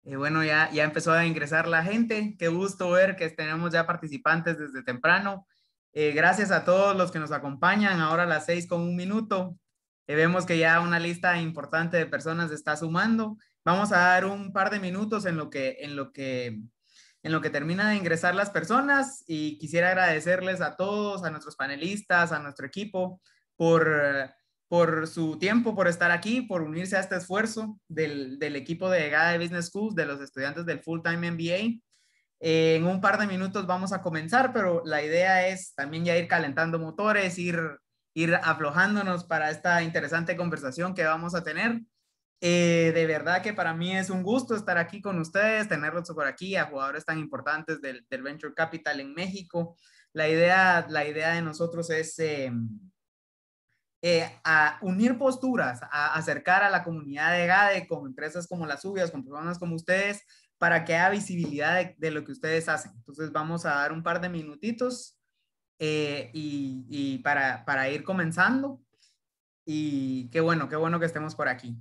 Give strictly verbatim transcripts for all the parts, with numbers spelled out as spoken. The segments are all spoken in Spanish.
Eh, bueno, ya, ya empezó a ingresar la gente. Qué gusto ver que tenemos ya participantes desde temprano. Eh, gracias a todos los que nos acompañan. Ahora a las seis con un minuto. Eh, vemos que ya una lista importante de personas está sumando. Vamos a dar un par de minutos en lo que, en lo que, en lo que termina de ingresar las personas y quisiera agradecerles a todos, a nuestros panelistas, a nuestro equipo por... eh, por su tiempo, por estar aquí, por unirse a este esfuerzo del, del equipo de GADE Business Schools, de los estudiantes del Full Time M B A. Eh, en un par de minutos vamos a comenzar, pero la idea es también ya ir calentando motores, ir, ir aflojándonos para esta interesante conversación que vamos a tener. Eh, de verdad que para mí es un gusto estar aquí con ustedes, tenerlos por aquí, a jugadores tan importantes del, del Venture Capital en México. La idea, la idea de nosotros es... Eh, Eh, a unir posturas, a acercar a la comunidad de GADE con empresas como las suyas, con personas como ustedes, para que haya visibilidad de, de lo que ustedes hacen. Entonces vamos a dar un par de minutitos eh, y, y para, para ir comenzando. Y qué bueno, qué bueno que estemos por aquí.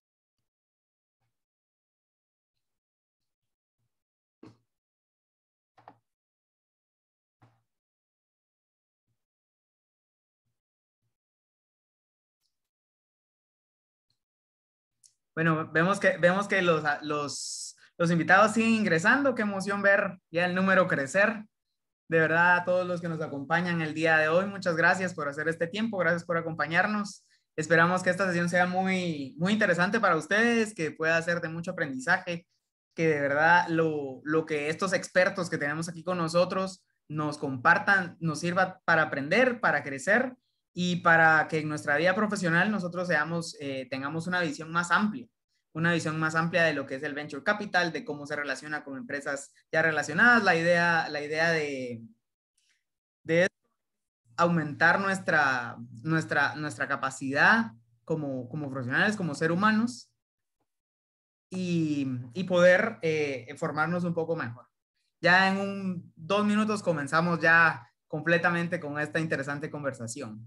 Bueno, vemos que, vemos que los, los, los invitados siguen ingresando. Qué emoción ver ya el número crecer. De verdad, a todos los que nos acompañan el día de hoy, muchas gracias por hacer este tiempo, gracias por acompañarnos. Esperamos que esta sesión sea muy, muy interesante para ustedes, que pueda ser de mucho aprendizaje, que de verdad lo, lo que estos expertos que tenemos aquí con nosotros nos compartan, nos sirva para aprender, para crecer y para que en nuestra vida profesional nosotros seamos, eh, tengamos una visión más amplia, una visión más amplia de lo que es el venture capital, de cómo se relaciona con empresas ya relacionadas. La idea, la idea de, de aumentar nuestra, nuestra, nuestra capacidad como, como profesionales, como seres humanos y, y poder eh, formarnos un poco mejor. Ya en un, dos minutos comenzamos ya completamente con esta interesante conversación.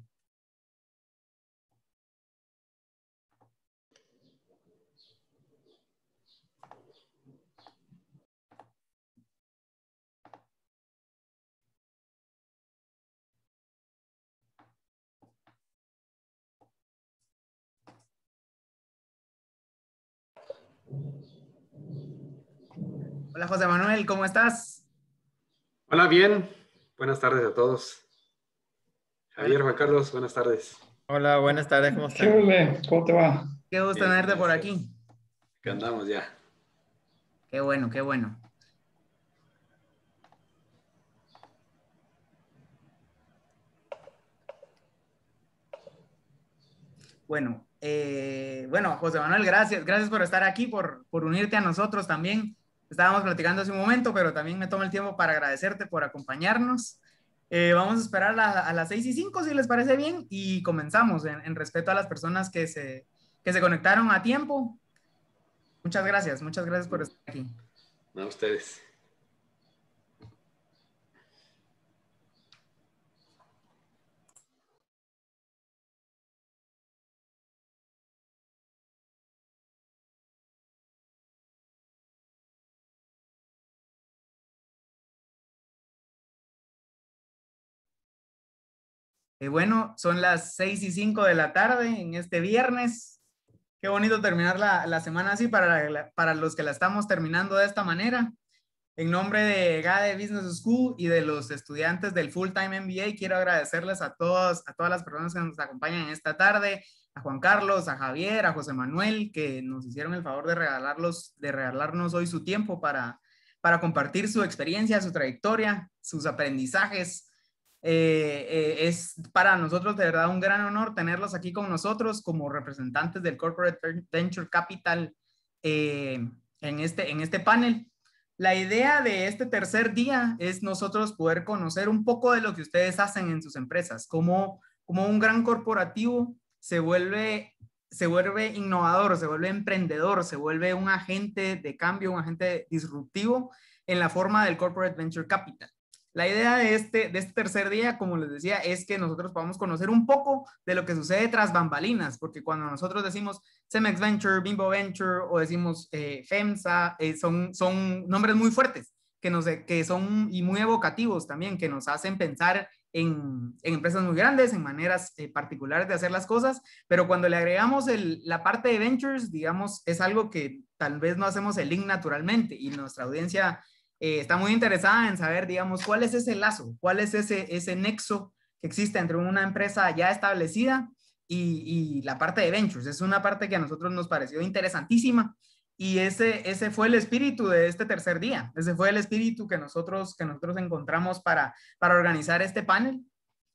Hola José Manuel, ¿cómo estás? Hola, bien. Buenas tardes a todos. Bueno, Javier, Juan Carlos, buenas tardes. Hola, buenas tardes, ¿cómo están? Chévere, ¿cómo te va? qué gusto Bien, tenerte por gracias. aquí. Acá andamos ya. Qué bueno, qué bueno. Bueno, eh, bueno, José Manuel, gracias, gracias por estar aquí, por, por unirte a nosotros también. Estábamos platicando hace un momento, pero también me tomo el tiempo para agradecerte por acompañarnos. Eh, vamos a esperar a, a las seis y cinco, si les parece bien, y comenzamos en, en respeto a las personas que se, que se conectaron a tiempo. Muchas gracias, muchas gracias por estar aquí. No, ustedes. Eh, bueno, son las seis y cinco de la tarde en este viernes. Qué bonito terminar la, la semana así para, la, para los que la estamos terminando de esta manera. En nombre de GADE Business School y de los estudiantes del Full Time M B A, quiero agradecerles a, todos, a todas las personas que nos acompañan esta tarde, a Juan Carlos, a Javier, a José Manuel, que nos hicieron el favor de, regalarlos, de regalarnos hoy su tiempo para, para compartir su experiencia, su trayectoria, sus aprendizajes. Eh, eh, es para nosotros de verdad un gran honor tenerlos aquí con nosotros como representantes del Corporate Venture Capital eh, en, este, en este panel. La idea de este tercer día es nosotros poder conocer un poco de lo que ustedes hacen en sus empresas, cómo, cómo un gran corporativo se vuelve, se vuelve innovador, se vuelve emprendedor, se vuelve un agente de cambio, un agente disruptivo en la forma del Corporate Venture Capital. La idea de este, de este tercer día, como les decía, es que nosotros podamos conocer un poco de lo que sucede tras bambalinas, porque cuando nosotros decimos Cemex Venture, Bimbo Venture o decimos eh, FEMSA, eh, son, son nombres muy fuertes, que, nos, que son y muy evocativos también, que nos hacen pensar en, en empresas muy grandes, en maneras eh, particulares de hacer las cosas, pero cuando le agregamos el, la parte de ventures, digamos, es algo que tal vez no hacemos el link naturalmente y nuestra audiencia eh, está muy interesada en saber, digamos, cuál es ese lazo, cuál es ese, ese nexo que existe entre una empresa ya establecida y, y la parte de ventures. Es una parte que a nosotros nos pareció interesantísima y ese, ese fue el espíritu de este tercer día. Ese fue el espíritu que nosotros, que nosotros encontramos para, para organizar este panel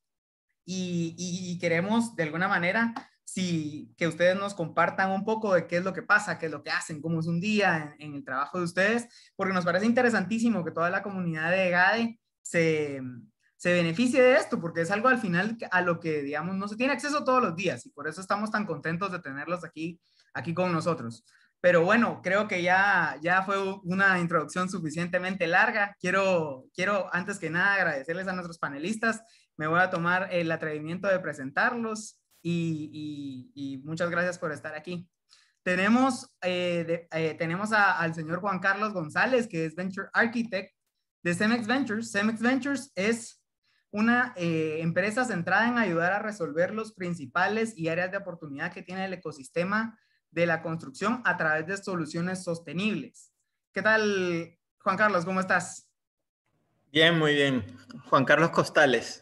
y, y, y queremos de alguna manera si, que ustedes nos compartan un poco de qué es lo que pasa, qué es lo que hacen, cómo es un día en, en el trabajo de ustedes, porque nos parece interesantísimo que toda la comunidad de GADE se, se beneficie de esto, porque es algo al final a lo que, digamos, no se tiene acceso todos los días y por eso estamos tan contentos de tenerlos aquí, aquí con nosotros. Pero bueno, creo que ya, ya fue una introducción suficientemente larga. Quiero, quiero antes que nada agradecerles a nuestros panelistas. Me voy a tomar el atrevimiento de presentarlos y, y, y muchas gracias por estar aquí. Tenemos, eh, de, eh, tenemos a, al señor Juan Carlos González, que es Venture Architect de Cemex Ventures. Cemex Ventures es una eh, empresa centrada en ayudar a resolver los principales y áreas de oportunidad que tiene el ecosistema de la construcción a través de soluciones sostenibles. ¿Qué tal, Juan Carlos? ¿Cómo estás? Bien, muy bien. Juan Carlos Costales.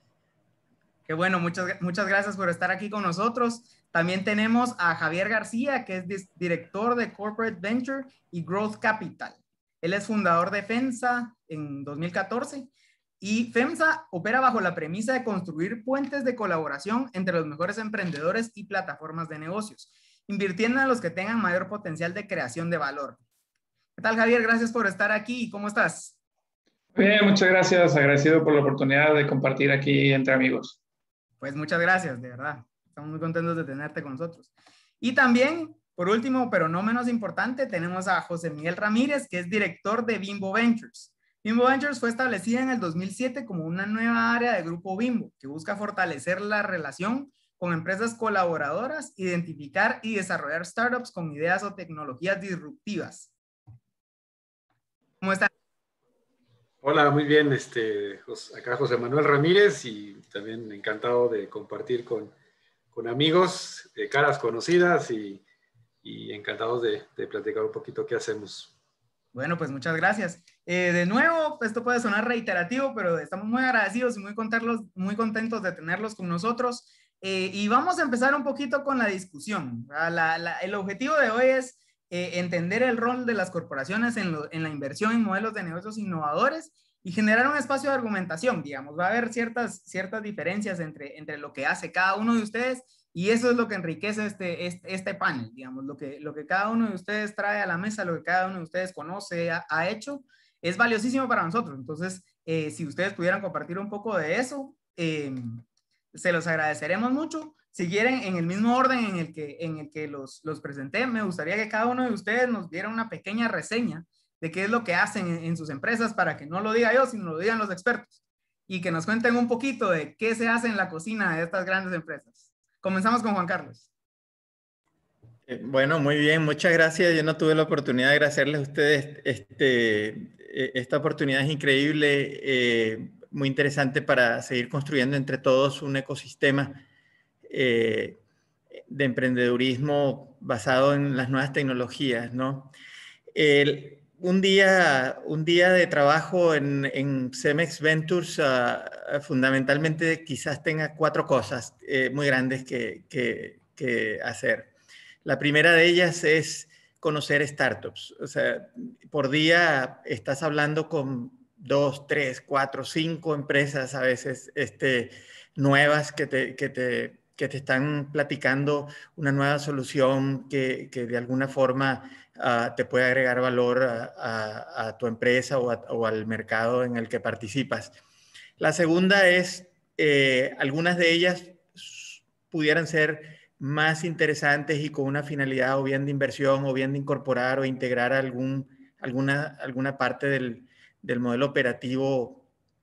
Qué bueno, muchas, muchas gracias por estar aquí con nosotros. También tenemos a Javier García, que es director de Corporate Venture y Growth Capital. Él es fundador de FEMSA en dos mil catorce y FEMSA opera bajo la premisa de construir puentes de colaboración entre los mejores emprendedores y plataformas de negocios, invirtiendo en los que tengan mayor potencial de creación de valor. ¿Qué tal, Javier? Gracias por estar aquí. ¿Cómo estás? Bien, muchas gracias. Agradecido por la oportunidad de compartir aquí entre amigos. Pues muchas gracias, de verdad. Estamos muy contentos de tenerte con nosotros. Y también, por último, pero no menos importante, tenemos a José Miguel Ramírez, que es director de Bimbo Ventures. Bimbo Ventures fue establecida en el dos mil siete como una nueva área de Grupo Bimbo, que busca fortalecer la relación con empresas colaboradoras, identificar y desarrollar startups con ideas o tecnologías disruptivas. ¿Cómo están? Hola, muy bien. Este, acá José Manuel Ramírez y también encantado de compartir con, con amigos, de caras conocidas y, y encantados de, de platicar un poquito qué hacemos. Bueno, pues muchas gracias. Eh, de nuevo, esto puede sonar reiterativo, pero estamos muy agradecidos y muy, contarlos, muy contentos de tenerlos con nosotros. Eh, y vamos a empezar un poquito con la discusión. La, la, el objetivo de hoy es eh, entender el rol de las corporaciones en, lo, en la inversión en modelos de negocios innovadores y generar un espacio de argumentación, digamos. Va a haber ciertas, ciertas diferencias entre, entre lo que hace cada uno de ustedes y eso es lo que enriquece este, este, este panel, digamos, lo que, lo que cada uno de ustedes trae a la mesa, lo que cada uno de ustedes conoce, ha, ha hecho, es valiosísimo para nosotros. Entonces, eh, si ustedes pudieran compartir un poco de eso, eh, se los agradeceremos mucho. Si quieren, en el mismo orden en el que, en el que los, los presenté, me gustaría que cada uno de ustedes nos diera una pequeña reseña de qué es lo que hacen en, en sus empresas para que no lo diga yo, sino lo digan los expertos y que nos cuenten un poquito de qué se hace en la cocina de estas grandes empresas. Comenzamos con Juan Carlos. Eh, bueno, muy bien, muchas gracias. Yo no tuve la oportunidad de agradecerles a ustedes. Este, esta oportunidad es increíble, eh, muy interesante para seguir construyendo entre todos un ecosistema eh, de emprendedurismo basado en las nuevas tecnologías, ¿no? El, un, día, un día de trabajo en, en Cemex Ventures uh, fundamentalmente quizás tenga cuatro cosas eh, muy grandes que, que, que hacer. La primera de ellas es conocer startups. O sea, por día estás hablando con dos, tres, cuatro, cinco empresas a veces este, nuevas que te, que, te, que te están platicando una nueva solución que, que de alguna forma uh, te puede agregar valor a, a, a tu empresa o, a, o al mercado en el que participas. La segunda es, eh, algunas de ellas pudieran ser más interesantes y con una finalidad o bien de inversión o bien de incorporar o integrar algún, alguna, alguna parte del, del modelo operativo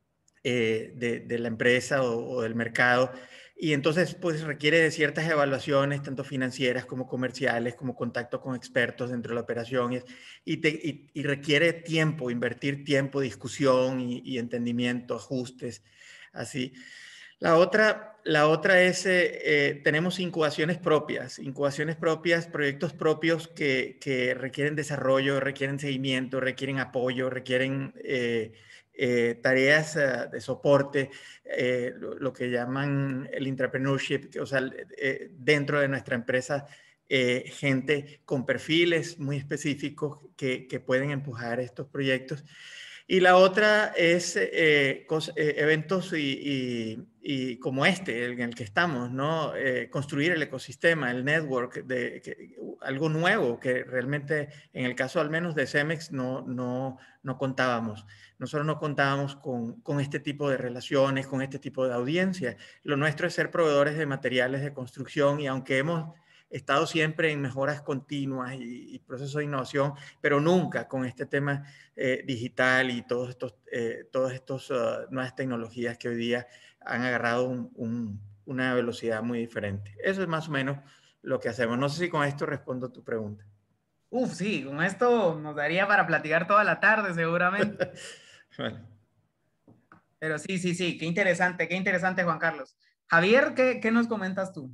eh, de, de la empresa o, o del mercado. Y entonces, pues requiere de ciertas evaluaciones, tanto financieras como comerciales, como contacto con expertos dentro de la operación. Y, y, te, y, y requiere tiempo, invertir tiempo, discusión y, y entendimiento, ajustes, así. La otra, la otra es, eh, eh, tenemos incubaciones propias, incubaciones propias, proyectos propios que, que requieren desarrollo, requieren seguimiento, requieren apoyo, requieren eh, eh, tareas uh, de soporte, eh, lo, lo que llaman el entrepreneurship, o sea, eh, dentro de nuestra empresa, eh, gente con perfiles muy específicos que, que pueden empujar estos proyectos. Y la otra es eh, cos, eh, eventos y, y, y como este, en el que estamos, ¿no? Eh, construir el ecosistema, el network, de, que, algo nuevo que realmente, en el caso al menos de Cemex, no, no, no contábamos. Nosotros no contábamos con, con este tipo de relaciones, con este tipo de audiencia. Lo nuestro es ser proveedores de materiales de construcción y aunque hemos estado siempre en mejoras continuas y, y procesos de innovación, pero nunca con este tema eh, digital y todos estos, eh, todas estas uh, nuevas tecnologías que hoy día han agarrado un, un, una velocidad muy diferente. Eso es más o menos lo que hacemos. No sé si con esto respondo a tu pregunta. Uf, sí, con esto nos daría para platicar toda la tarde seguramente. Bueno. Pero sí, sí, sí, qué interesante, qué interesante, Juan Carlos. Javier, ¿qué, qué nos comentas tú?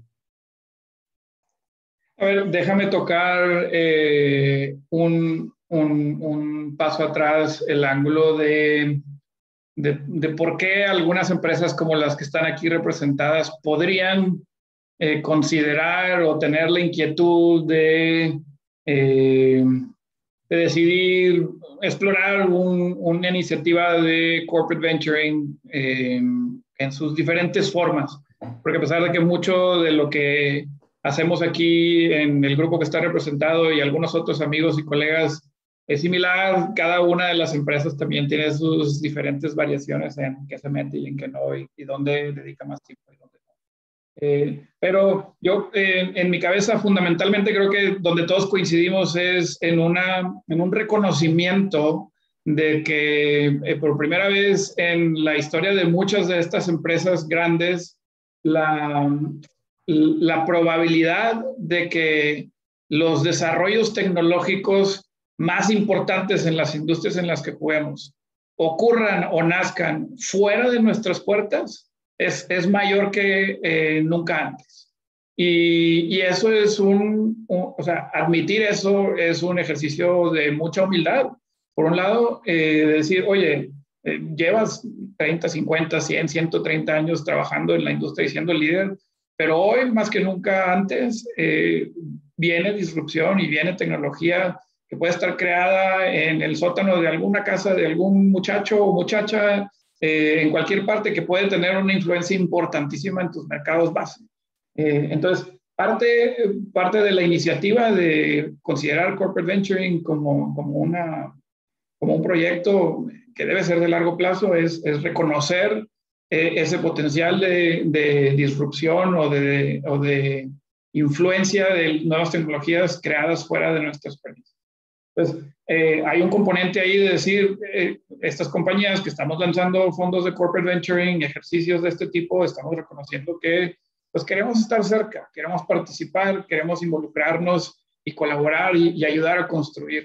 A ver, déjame tocar eh, un, un, un paso atrás, el ángulo de, de, de por qué algunas empresas como las que están aquí representadas podrían eh, considerar o tener la inquietud de, eh, de decidir explorar un, una iniciativa de corporate venturing eh, en sus diferentes formas. Porque a pesar de que mucho de lo que hacemos aquí en el grupo que está representado y algunos otros amigos y colegas es similar, cada una de las empresas también tiene sus diferentes variaciones en qué se mete y en qué no, y, y dónde dedica más tiempo y dónde no. Eh, pero yo eh, en mi cabeza fundamentalmente creo que donde todos coincidimos es en, una, en un reconocimiento de que eh, por primera vez en la historia de muchas de estas empresas grandes, la, la probabilidad de que los desarrollos tecnológicos más importantes en las industrias en las que juguemos ocurran o nazcan fuera de nuestras puertas es, es mayor que eh, nunca antes. Y, y eso es un, un, o sea, admitir eso es un ejercicio de mucha humildad. Por un lado, eh, decir, oye, eh, llevas treinta, cincuenta, cien, ciento treinta años trabajando en la industria y siendo líder, pero hoy, más que nunca antes, eh, viene disrupción y viene tecnología que puede estar creada en el sótano de alguna casa de algún muchacho o muchacha, eh, en cualquier parte, que puede tener una influencia importantísima en tus mercados base. Eh, entonces, parte, parte de la iniciativa de considerar corporate venturing como, como, una, como un proyecto que debe ser de largo plazo es, es reconocer eh, ese potencial de, de disrupción o de, o de influencia de nuevas tecnologías creadas fuera de nuestras países. Entonces, eh, hay un componente ahí de decir, eh, estas compañías que estamos lanzando fondos de corporate venturing, ejercicios de este tipo, estamos reconociendo que pues queremos estar cerca, queremos participar, queremos involucrarnos y colaborar y, y ayudar a construir.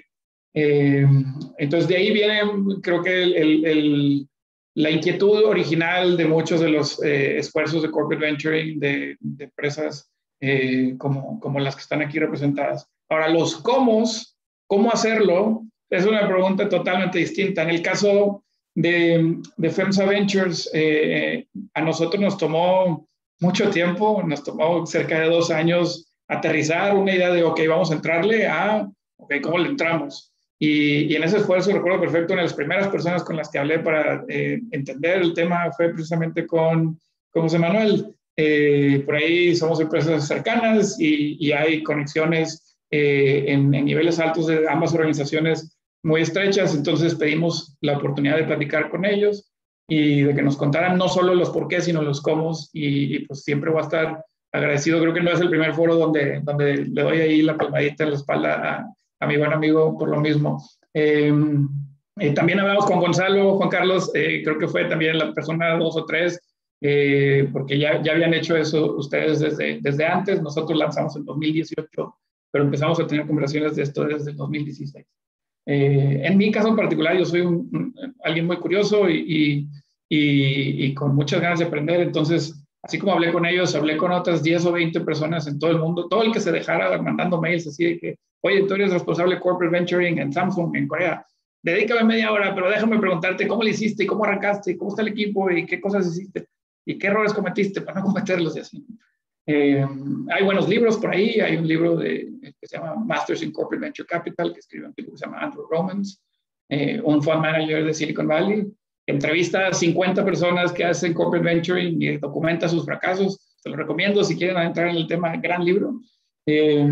Eh, entonces, de ahí viene, creo que el, el, el, la inquietud original de muchos de los eh, esfuerzos de corporate venturing de, de empresas eh, como, como las que están aquí representadas. Ahora, los cómo, cómo hacerlo, es una pregunta totalmente distinta. En el caso de, de FEMSA Ventures, eh, a nosotros nos tomó mucho tiempo, nos tomó cerca de dos años aterrizar una idea de, ok, vamos a entrarle a, ok, ¿cómo le entramos? Y, y en ese esfuerzo, recuerdo perfecto, una de las primeras personas con las que hablé para eh, entender el tema fue precisamente con, con José Manuel. Eh, por ahí somos empresas cercanas y, y hay conexiones eh, en, en niveles altos de ambas organizaciones muy estrechas, entonces pedimos la oportunidad de platicar con ellos y de que nos contaran no solo los por qué, sino los cómo, y, y pues siempre voy a estar agradecido. Creo que no es el primer foro donde, donde le doy ahí la palmadita en la espalda a, a mi buen amigo por lo mismo. Eh, Eh, también hablamos con Gonzalo, Juan Carlos, eh, creo que fue también la persona dos o tres, eh, porque ya, ya habían hecho eso ustedes desde, desde antes. Nosotros lanzamos en dos mil dieciocho, pero empezamos a tener conversaciones de esto desde el dos mil dieciséis. Eh, en mi caso en particular, yo soy un, un, alguien muy curioso y, y, y, y con muchas ganas de aprender. Entonces, así como hablé con ellos, hablé con otras diez o veinte personas en todo el mundo, todo el que se dejara mandando mails así de que, oye, tú eres responsable de Corporate Venturing en Samsung, en Corea, dedícame media hora, pero déjame preguntarte cómo lo hiciste, y cómo arrancaste, y cómo está el equipo, y qué cosas hiciste, y qué errores cometiste para no cometerlos y así. Eh, hay buenos libros por ahí. Hay un libro de, que se llama Masters in Corporate Venture Capital, que escribe un tipo que se llama Andrew Romans, eh, un fund manager de Silicon Valley, que entrevista a cincuenta personas que hacen corporate venturing y documenta sus fracasos. Se lo recomiendo si quieren entrar en el tema, gran libro. Eh,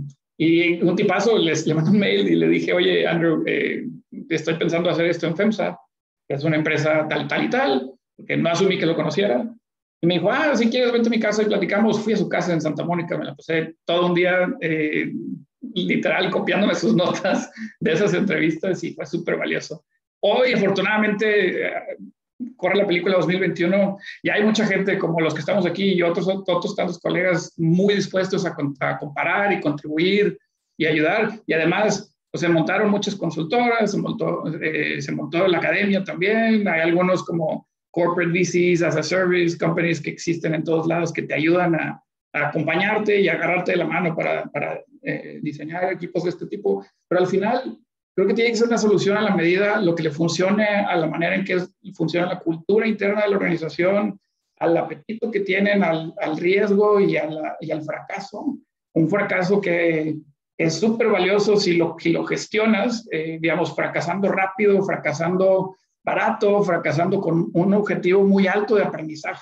y un tipazo, les, le mandé un mail y le dije, oye, Andrew, eh, estoy pensando hacer esto en FEMSA, que es una empresa tal, tal y tal, porque no asumí que lo conociera. Y me dijo, ah, si quieres, vente a mi casa y platicamos. Fui a su casa en Santa Mónica, me la pasé todo un día eh, literal copiándome sus notas de esas entrevistas y fue súper valioso. Hoy, afortunadamente, eh, corre la película dos mil veintiuno y hay mucha gente como los que estamos aquí y otros, otros tantos colegas muy dispuestos a, a comparar y contribuir y ayudar. Y además, pues, se montaron muchas consultoras, se montó, eh, se montó la academia también. Hay algunos como corporate V Cs, as a service companies que existen en todos lados que te ayudan a, a acompañarte y a agarrarte de la mano para, para eh, diseñar equipos de este tipo. Pero al final, creo que tiene que ser una solución a la medida, lo que le funcione a la manera en que es, funciona la cultura interna de la organización, al apetito que tienen, al, al riesgo y, a la, y al fracaso. Un fracaso que es súper valioso si lo, si lo gestionas, eh, digamos, fracasando rápido, fracasando barato, fracasando con un objetivo muy alto de aprendizaje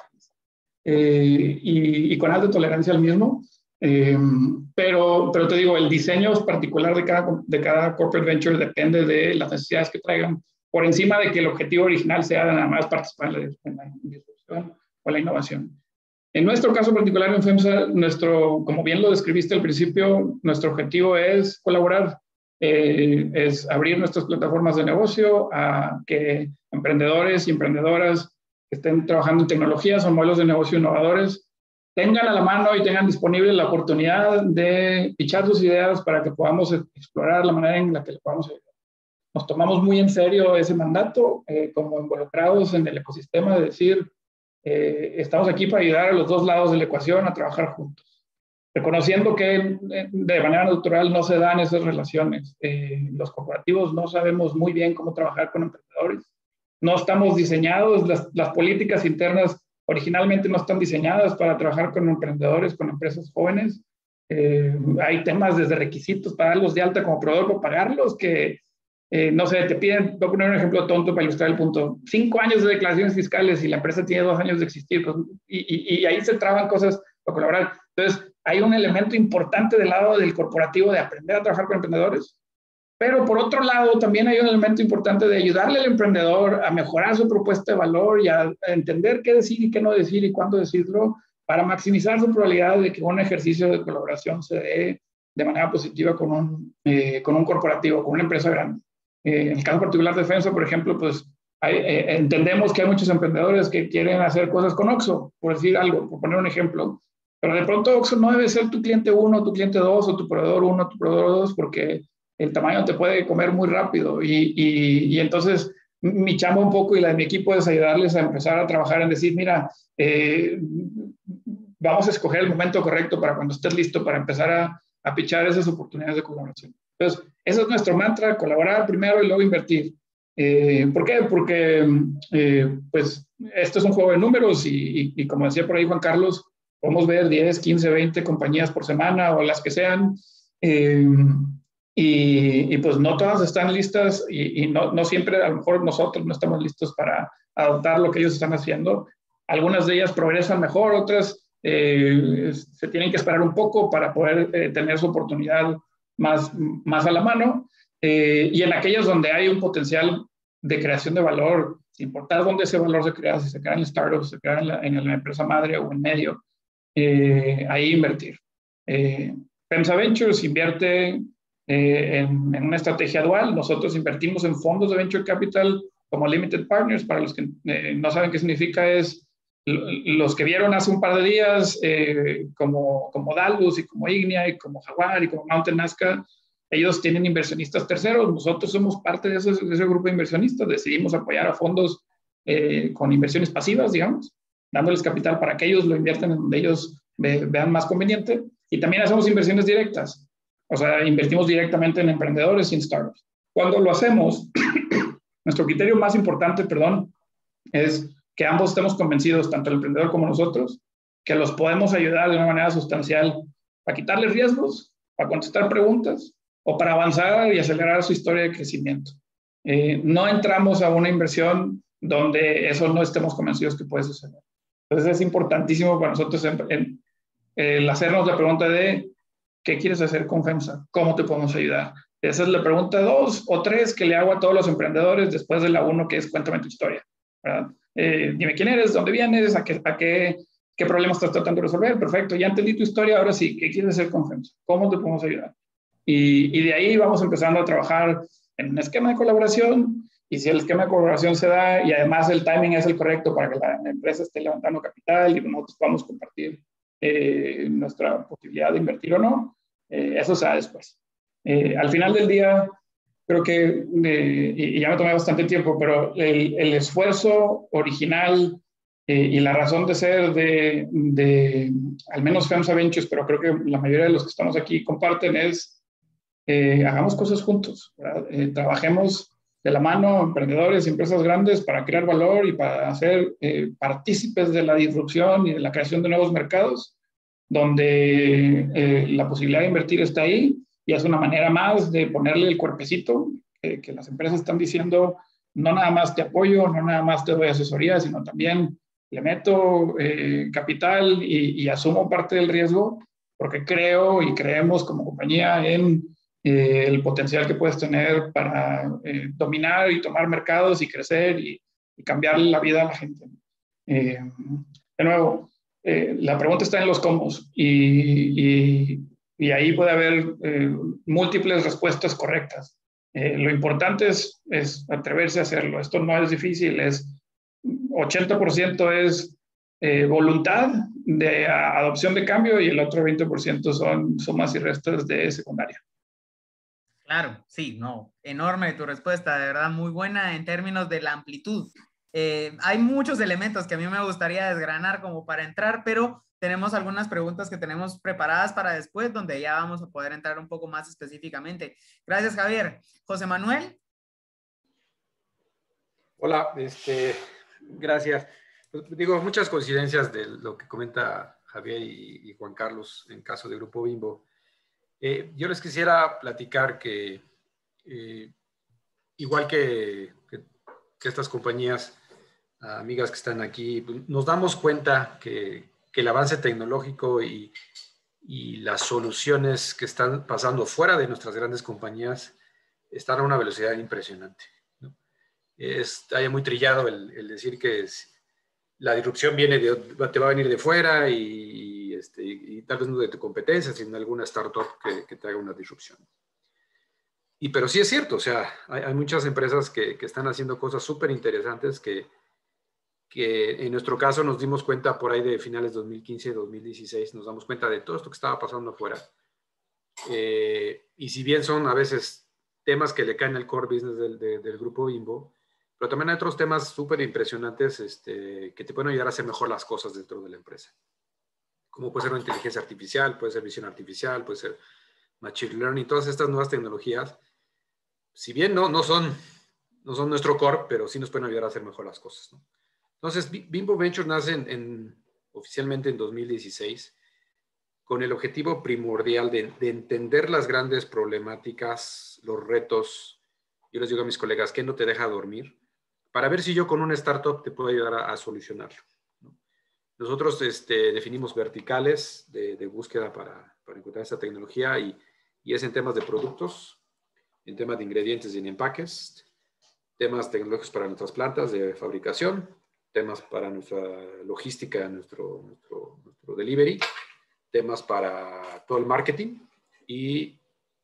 eh, y, y con alta tolerancia al mismo. Eh, pero, pero te digo, el diseño particular de cada, de cada corporate venture depende de las necesidades que traigan, por encima de que el objetivo original sea nada más participar en la, en la disrupción o la innovación. En nuestro caso particular en FEMSA, nuestro, como bien lo describiste al principio, nuestro objetivo es colaborar. Eh, es abrir nuestras plataformas de negocio a que emprendedores y emprendedoras que estén trabajando en tecnologías o modelos de negocio innovadores tengan a la mano y tengan disponible la oportunidad de pichar sus ideas para que podamos explorar la manera en la que le podamos ayudar. Nos tomamos muy en serio ese mandato, eh, como involucrados en el ecosistema, de decir, eh, estamos aquí para ayudar a los dos lados de la ecuación a trabajar juntos. Reconociendo que de manera natural no se dan esas relaciones. Eh, los corporativos no sabemos muy bien cómo trabajar con emprendedores. No estamos diseñados, las, las políticas internas originalmente no están diseñadas para trabajar con emprendedores, con empresas jóvenes. Eh, hay temas desde requisitos para darlos de alta como proveedor para pagarlos que, eh, no sé, te piden, voy a poner un ejemplo tonto para ilustrar el punto, cinco años de declaraciones fiscales y la empresa tiene dos años de existir, pues, y, y, y ahí se traban cosas para colaborar. Entonces, hay un elemento importante del lado del corporativo de aprender a trabajar con emprendedores, pero por otro lado también hay un elemento importante de ayudarle al emprendedor a mejorar su propuesta de valor y a, a entender qué decir y qué no decir y cuándo decirlo para maximizar su probabilidad de que un ejercicio de colaboración se dé de manera positiva con un, eh, con un corporativo, con una empresa grande. Eh, en el caso particular de FEMSA, por ejemplo, pues hay, eh, entendemos que hay muchos emprendedores que quieren hacer cosas con Oxxo, por decir algo, por poner un ejemplo. Pero de pronto Oxxo no debe ser tu cliente uno, tu cliente dos, o tu proveedor uno, tu proveedor dos, porque el tamaño te puede comer muy rápido. Y, y, y entonces mi chamba un poco y la de mi equipo es ayudarles a empezar a trabajar en decir, mira, eh, vamos a escoger el momento correcto para cuando estés listo para empezar a, a pichar esas oportunidades de colaboración. Entonces, ese es nuestro mantra, colaborar primero y luego invertir. Eh, ¿Por qué? Porque eh, pues esto es un juego de números y, y, y como decía por ahí Juan Carlos, podemos ver diez, quince, veinte compañías por semana o las que sean, eh, y, y pues no todas están listas y, y no, no siempre, a lo mejor nosotros no estamos listos para adoptar lo que ellos están haciendo. Algunas de ellas progresan mejor, otras eh, se tienen que esperar un poco para poder eh, tener su oportunidad más, más a la mano. Eh, y en aquellas donde hay un potencial de creación de valor, sin importar dónde ese valor se crea, si se crea en startups, se crea en la, en la empresa madre o en medio, Eh, ahí invertir. Eh, FEMSA Ventures invierte eh, en, en una estrategia dual. Nosotros invertimos en fondos de Venture Capital como Limited Partners. Para los que eh, no saben qué significa, es los que vieron hace un par de días, eh, como, como Dalus y como Ignia y como Jaguar y como Mountain Nazca, ellos tienen inversionistas terceros. Nosotros somos parte de ese, de ese grupo de inversionistas. Decidimos apoyar a fondos eh, con inversiones pasivas, digamos, dándoles capital para que ellos lo inviertan en donde ellos ve, vean más conveniente. Y también hacemos inversiones directas. O sea, invertimos directamente en emprendedores y en startups. Cuando lo hacemos, nuestro criterio más importante, perdón, es que ambos estemos convencidos, tanto el emprendedor como nosotros, que los podemos ayudar de una manera sustancial para quitarles riesgos, para contestar preguntas o para avanzar y acelerar su historia de crecimiento. Eh, no entramos a una inversión donde eso no estemos convencidos que puede suceder. Entonces es importantísimo para nosotros en, en, el hacernos la pregunta de ¿qué quieres hacer con FEMSA? ¿Cómo te podemos ayudar? Esa es la pregunta dos o tres que le hago a todos los emprendedores después de la uno, que es cuéntame tu historia, ¿verdad? Eh, dime quién eres, dónde vienes, a, qué, a qué, qué problemas estás tratando de resolver. Perfecto, ya entendí tu historia, ahora sí, ¿qué quieres hacer con FEMSA? ¿Cómo te podemos ayudar? Y, y de ahí vamos empezando a trabajar en un esquema de colaboración, y si el esquema de colaboración se da y además el timing es el correcto para que la empresa esté levantando capital y nosotros podamos compartir eh, nuestra posibilidad de invertir o no, eh, eso se da después. Eh, al final del día, creo que, eh, y ya me tomé bastante tiempo, pero el, el esfuerzo original eh, y la razón de ser de, de, al menos FEMSA Ventures, pero creo que la mayoría de los que estamos aquí comparten, es eh, hagamos cosas juntos, eh, trabajemos de la mano, emprendedores y empresas grandes, para crear valor y para ser eh, partícipes de la disrupción y de la creación de nuevos mercados, donde eh, la posibilidad de invertir está ahí. Y es una manera más de ponerle el cuerpecito, eh, que las empresas están diciendo, no nada más te apoyo, no nada más te doy asesoría, sino también le meto eh, capital y, y asumo parte del riesgo, porque creo y creemos como compañía en eh, el potencial que puedes tener para eh, dominar y tomar mercados y crecer y, y cambiar la vida a la gente. Eh, de nuevo, eh, la pregunta está en los cómo, y, y Y ahí puede haber eh, múltiples respuestas correctas. Eh, lo importante es, es atreverse a hacerlo. Esto no es difícil, es ochenta por ciento es eh, voluntad de a, adopción de cambio, y el otro veinte por ciento son sumas y restas de secundaria. Claro, sí, no, enorme tu respuesta, de verdad muy buena en términos de la amplitud. Eh, hay muchos elementos que a mí me gustaría desgranar como para entrar, pero tenemos algunas preguntas que tenemos preparadas para después, donde ya vamos a poder entrar un poco más específicamente. Gracias, Javier. José Manuel. Hola, este, gracias. Digo, muchas coincidencias de lo que comenta Javier y, y Juan Carlos en caso de Grupo Bimbo. Eh, yo les quisiera platicar que, eh, igual que, que, que estas compañías amigas que están aquí, nos damos cuenta que, que el avance tecnológico y, y las soluciones que están pasando fuera de nuestras grandes compañías están a una velocidad impresionante, ¿no? Es hay muy trillado el, el decir que es, la disrupción viene de, te va a venir de fuera y, y, este, y tal vez no de tu competencia, sino alguna startup que, que te haga una disrupción. Y, pero sí es cierto, o sea, hay, hay muchas empresas que, que están haciendo cosas súper interesantes que que en nuestro caso nos dimos cuenta por ahí de finales de dos mil quince, dos mil dieciséis, nos damos cuenta de todo esto que estaba pasando afuera. Eh, y si bien son a veces temas que le caen al core business del, de, del Grupo Bimbo, pero también hay otros temas súper impresionantes este, que te pueden ayudar a hacer mejor las cosas dentro de la empresa. Como puede ser una inteligencia artificial, puede ser visión artificial, puede ser machine learning, todas estas nuevas tecnologías, si bien no, no, son, no son nuestro core, pero sí nos pueden ayudar a hacer mejor las cosas, ¿no? Entonces, Bimbo Venture nace en, en, oficialmente en dos mil dieciséis con el objetivo primordial de, de entender las grandes problemáticas, los retos. Yo les digo a mis colegas, ¿qué no te deja dormir? Para ver si yo con una startup te puedo ayudar a, a solucionarlo, ¿no? Nosotros este, definimos verticales de, de búsqueda para, para encontrar esta tecnología y, y es en temas de productos, en temas de ingredientes y en empaques, temas tecnológicos para nuestras plantas de fabricación, temas para nuestra logística, nuestro, nuestro, nuestro delivery, temas para todo el marketing y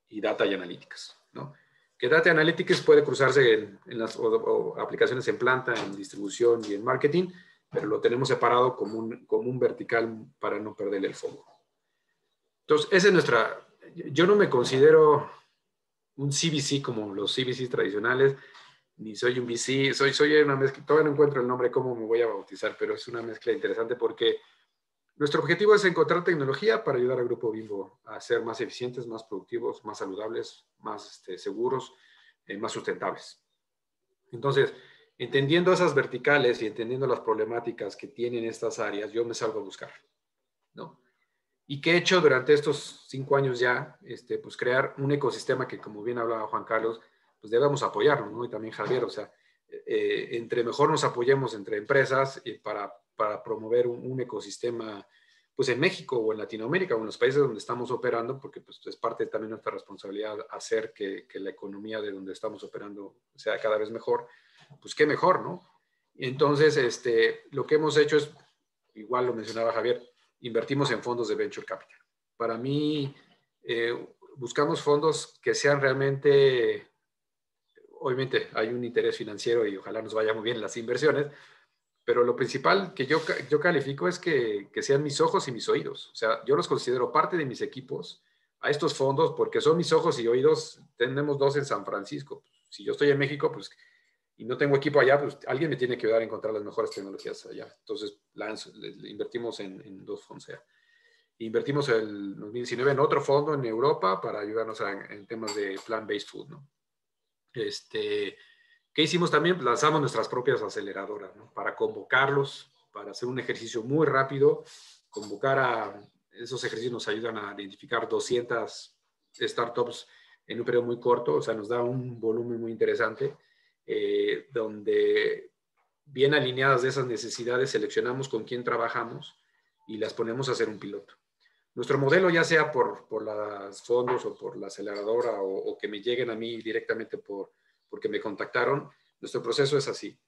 y Data y Analytics, ¿no? Que Data Analytics puede cruzarse en, en las o, o aplicaciones en planta, en distribución y en marketing, pero lo tenemos separado como un, como un vertical para no perderle el foco. Entonces, esa es nuestra... Yo no me considero un C V C como los C V Cs tradicionales, ni soy un V C, soy, soy una mezcla, todavía no encuentro el nombre cómo me voy a bautizar, pero es una mezcla interesante porque nuestro objetivo es encontrar tecnología para ayudar al Grupo Bimbo a ser más eficientes, más productivos, más saludables, más este, seguros, eh, más sustentables. Entonces, entendiendo esas verticales y entendiendo las problemáticas que tienen estas áreas, yo me salgo a buscar, ¿no? ¿Y qué he hecho durante estos cinco años ya? Este, pues crear un ecosistema que, como bien hablaba Juan Carlos, pues debemos apoyarnos, ¿no? Y también Javier, o sea, eh, entre mejor nos apoyemos entre empresas eh, para, para promover un, un ecosistema, pues en México o en Latinoamérica o en los países donde estamos operando, porque pues es parte también de nuestra responsabilidad hacer que, que la economía de donde estamos operando sea cada vez mejor, pues qué mejor, ¿no? Entonces, este, lo que hemos hecho es, igual lo mencionaba Javier, invertimos en fondos de Venture Capital. Para mí, eh, buscamos fondos que sean realmente, obviamente hay un interés financiero y ojalá nos vaya muy bien las inversiones, pero lo principal que yo, yo califico es que, que sean mis ojos y mis oídos. O sea, yo los considero parte de mis equipos a estos fondos porque son mis ojos y oídos. Tenemos dos en San Francisco. Si yo estoy en México, pues y no tengo equipo allá, pues alguien me tiene que ayudar a encontrar las mejores tecnologías allá. Entonces, la, le, invertimos en, en dos fondos allá. Invertimos el dos mil diecinueve en otro fondo en Europa para ayudarnos a, en temas de plant-based food, ¿no? Este, ¿qué hicimos también? Pues lanzamos nuestras propias aceleradoras, ¿no? Para convocarlos, para hacer un ejercicio muy rápido, convocar a... Esos ejercicios nos ayudan a identificar doscientas startups en un periodo muy corto, o sea, nos da un volumen muy interesante. Eh, donde bien alineadas de esas necesidades seleccionamos con quién trabajamos y las ponemos a hacer un piloto. Nuestro modelo, ya sea por, por los fondos o por la aceleradora o, o que me lleguen a mí directamente por, porque me contactaron, nuestro proceso es así.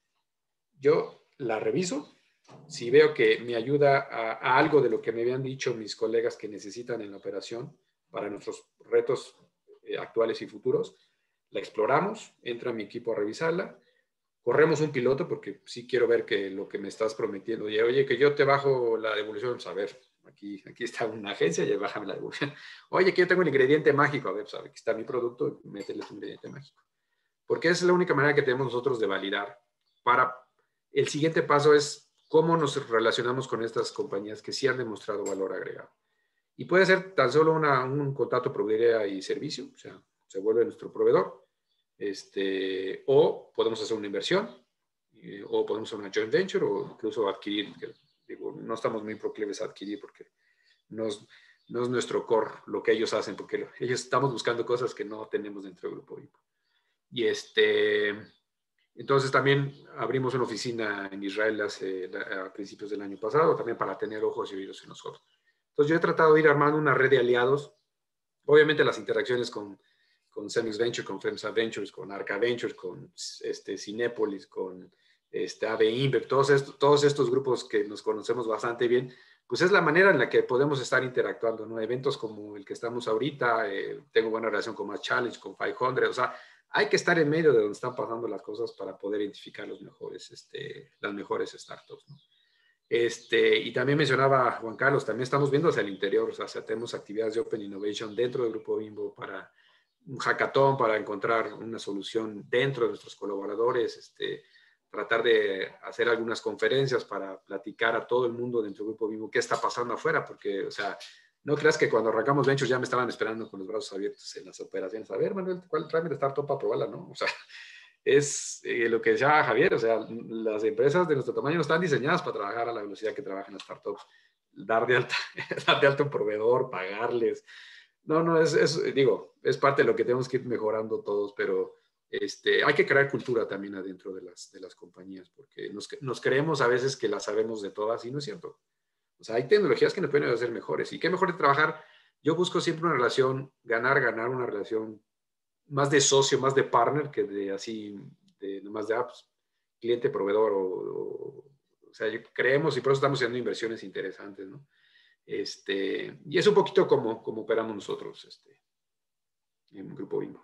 Yo la reviso, si veo que me ayuda a, a algo de lo que me habían dicho mis colegas que necesitan en la operación para nuestros retos eh, actuales y futuros, la exploramos, entra mi equipo a revisarla, corremos un piloto porque sí quiero ver que lo que me estás prometiendo, oye, oye que yo te bajo la devolución, pues a ver, aquí, aquí está una agencia, ya bájame la devolución. Oye, que yo tengo el ingrediente mágico, a ver, pues aquí está mi producto, métele tu ingrediente mágico. Porque esa es la única manera que tenemos nosotros de validar. Para el siguiente paso es cómo nos relacionamos con estas compañías que sí han demostrado valor agregado. Y puede ser tan solo una, un contrato proveeduría y servicio, o sea, se vuelve nuestro proveedor, este, o podemos hacer una inversión, eh, o podemos hacer una joint venture, o incluso adquirir, que, digo, no estamos muy proclives a adquirir porque no es, no es nuestro core lo que ellos hacen, porque ellos estamos buscando cosas que no tenemos dentro del Grupo Bimbo. Y este, entonces también abrimos una oficina en Israel hace, a principios del año pasado, también para tener ojos y oídos en nosotros. Entonces yo he tratado de ir armando una red de aliados, obviamente las interacciones con, con Cemex Venture, con FEMSA Ventures, con Arca Ventures, con este, Cinépolis, con este, A B InBev, todos estos, todos estos grupos que nos conocemos bastante bien, pues es la manera en la que podemos estar interactuando, ¿no? Eventos como el que estamos ahorita, eh, tengo buena relación con Mass Challenge, con quinientos, o sea, hay que estar en medio de donde están pasando las cosas para poder identificar los mejores, este, las mejores startups, ¿no? Este, y también mencionaba Juan Carlos, también estamos viendo hacia el interior, o sea, tenemos actividades de Open Innovation dentro del Grupo Bimbo para un hackathon, para encontrar una solución dentro de nuestros colaboradores, este, tratar de hacer algunas conferencias para platicar a todo el mundo dentro del Grupo Bimbo qué está pasando afuera, porque, o sea, no creas que cuando arrancamos Ventures ya me estaban esperando con los brazos abiertos en las operaciones. A ver, Manuel, ¿cuál tráeme de startup para probarla, no? O sea, es eh, lo que decía Javier, o sea, las empresas de nuestro tamaño no están diseñadas para trabajar a la velocidad que trabajan las startups. Dar de alta, dar de alta un proveedor, pagarles. No, no, es, es, digo, es parte de lo que tenemos que ir mejorando todos, pero este, hay que crear cultura también adentro de las, de las compañías, porque nos, nos creemos a veces que las sabemos de todas y no es cierto. O sea, hay tecnologías que nos pueden hacer mejores. ¿Y qué mejor de trabajar? Yo busco siempre una relación, ganar, ganar, una relación más de socio, más de partner, que de así, de más de apps, cliente, proveedor, o, o, o sea, creemos y por eso estamos haciendo inversiones interesantes, ¿no? Este, y es un poquito como, como operamos nosotros. Este. en Grupo Bimbo.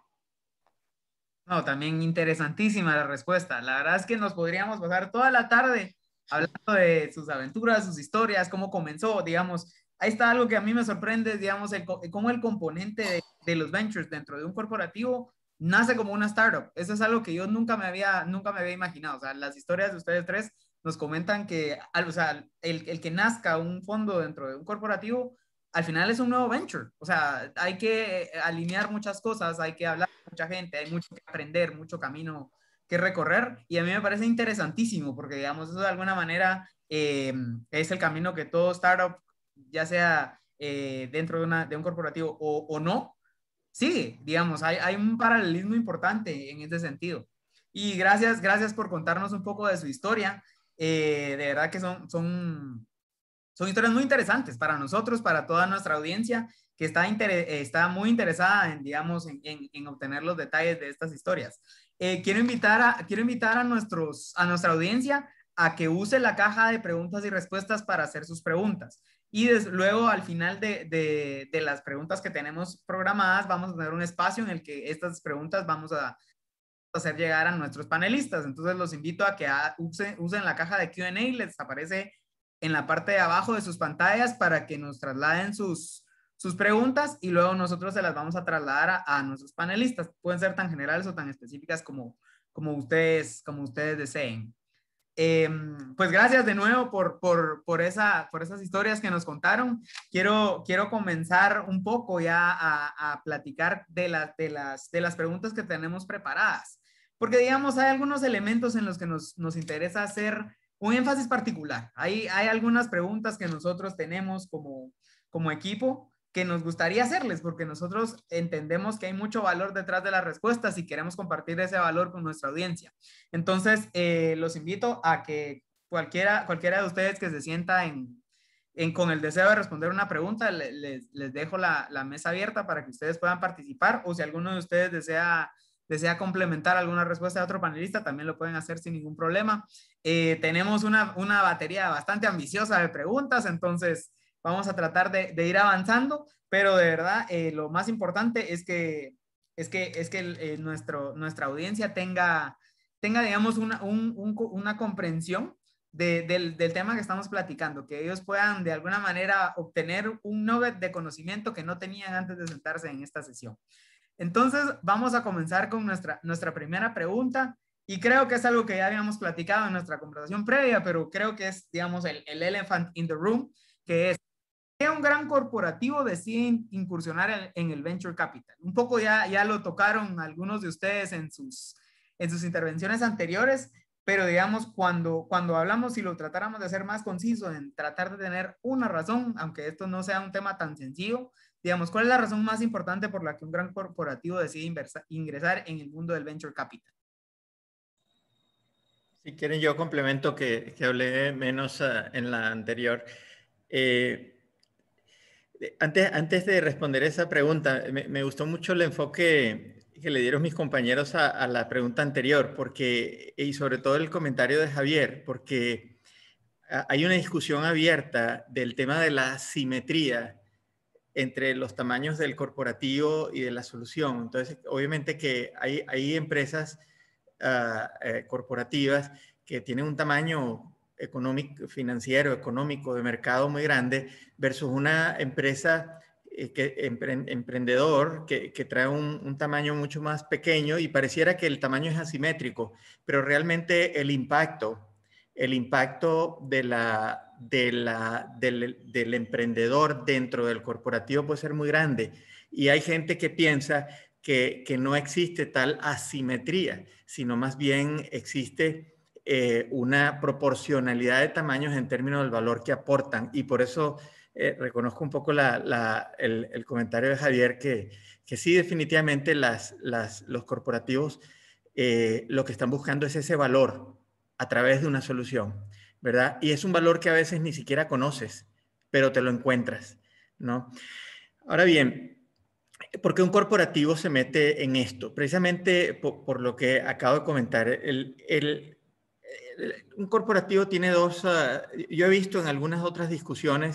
No, también interesantísima la respuesta. La verdad es que nos podríamos pasar toda la tarde hablando de sus aventuras, sus historias, cómo comenzó, digamos. Ahí está algo que a mí me sorprende, digamos, el, cómo el componente de, de los ventures dentro de un corporativo nace como una startup. Eso es algo que yo nunca me había, nunca me había imaginado. O sea, las historias de ustedes tres nos comentan que, o sea, el, el que nazca un fondo dentro de un corporativo, al final es un nuevo venture. O sea, hay que alinear muchas cosas, hay que hablar con mucha gente, hay mucho que aprender, mucho camino que recorrer, y a mí me parece interesantísimo porque, digamos, eso de alguna manera eh, es el camino que todo startup, ya sea eh, dentro de, una, de un corporativo o, o no, sigue, digamos, hay, hay un paralelismo importante en ese sentido. Y gracias, gracias por contarnos un poco de su historia. Eh, de verdad que son, son, son historias muy interesantes para nosotros, para toda nuestra audiencia que está, está muy interesada en, digamos, en, en, en obtener los detalles de estas historias. Eh, quiero, invitar a, quiero invitar a, nuestros, a nuestra audiencia a que use la caja de preguntas y respuestas para hacer sus preguntas. Y des, luego al final de, de, de las preguntas que tenemos programadas, vamos a tener un espacio en el que estas preguntas vamos a hacer llegar a nuestros panelistas. Entonces los invito a que a, use, usen la caja de Q and A, les aparece en la parte de abajo de sus pantallas para que nos trasladen sus, sus preguntas y luego nosotros se las vamos a trasladar a, a nuestros panelistas. Pueden ser tan generales o tan específicas como, como, ustedes, como ustedes deseen. Eh, pues gracias de nuevo por, por, por, esa, por esas historias que nos contaron. Quiero, quiero comenzar un poco ya a, a platicar de, la, de, las, de las preguntas que tenemos preparadas. Porque, digamos, hay algunos elementos en los que nos, nos interesa hacer un énfasis particular. Hay, hay algunas preguntas que nosotros tenemos como, como equipo que nos gustaría hacerles, porque nosotros entendemos que hay mucho valor detrás de las respuestas y queremos compartir ese valor con nuestra audiencia. Entonces, eh, los invito a que cualquiera, cualquiera de ustedes que se sienta en, en, con el deseo de responder una pregunta, les, les, les dejo la, la mesa abierta para que ustedes puedan participar, o si alguno de ustedes desea, desea complementar alguna respuesta de otro panelista, también lo pueden hacer sin ningún problema. Eh, tenemos una, una batería bastante ambiciosa de preguntas, entonces vamos a tratar de, de ir avanzando, pero de verdad eh, lo más importante es que, es que, es que eh, nuestro, nuestra audiencia tenga, tenga digamos, una, un, un, una comprensión de, del, del tema que estamos platicando, que ellos puedan de alguna manera obtener un nugget de conocimiento que no tenían antes de sentarse en esta sesión. Entonces, vamos a comenzar con nuestra, nuestra primera pregunta, y creo que es algo que ya habíamos platicado en nuestra conversación previa, pero creo que es, digamos, el, el elephant in the room, que es, ¿qué un gran corporativo decide incursionar en, en el venture capital? Un poco ya, ya lo tocaron algunos de ustedes en sus, en sus intervenciones anteriores, pero digamos, cuando, cuando hablamos, si lo tratáramos de hacer más conciso, en tratar de tener una razón, aunque esto no sea un tema tan sencillo, digamos, ¿cuál es la razón más importante por la que un gran corporativo decide inversa, ingresar en el mundo del venture capital? Si quieren, yo complemento que, que hablé menos uh, en la anterior. Eh, Antes, antes de responder esa pregunta, me, me gustó mucho el enfoque que le dieron mis compañeros a, a la pregunta anterior, porque, y sobre todo el comentario de Javier, porque hay una discusión abierta del tema de la simetría entre los tamaños del corporativo y de la solución. Entonces, obviamente que hay, hay empresas uh, eh, corporativas que tienen un tamaño económico, financiero, económico, de mercado muy grande, versus una empresa eh, que, empre, emprendedor que, que trae un, un tamaño mucho más pequeño, y pareciera que el tamaño es asimétrico, pero realmente el impacto, el impacto de la, de la, del, del emprendedor dentro del corporativo puede ser muy grande, y hay gente que piensa que, que no existe tal asimetría, sino más bien existe Eh, una proporcionalidad de tamaños en términos del valor que aportan, y por eso eh, reconozco un poco la, la, el, el comentario de Javier que, que sí, definitivamente las, las, los corporativos eh, lo que están buscando es ese valor a través de una solución, ¿verdad? Y es un valor que a veces ni siquiera conoces, pero te lo encuentras, ¿no? Ahora bien, ¿por qué un corporativo se mete en esto? Precisamente por, por lo que acabo de comentar. El, el, un corporativo tiene dos, uh, yo he visto en algunas otras discusiones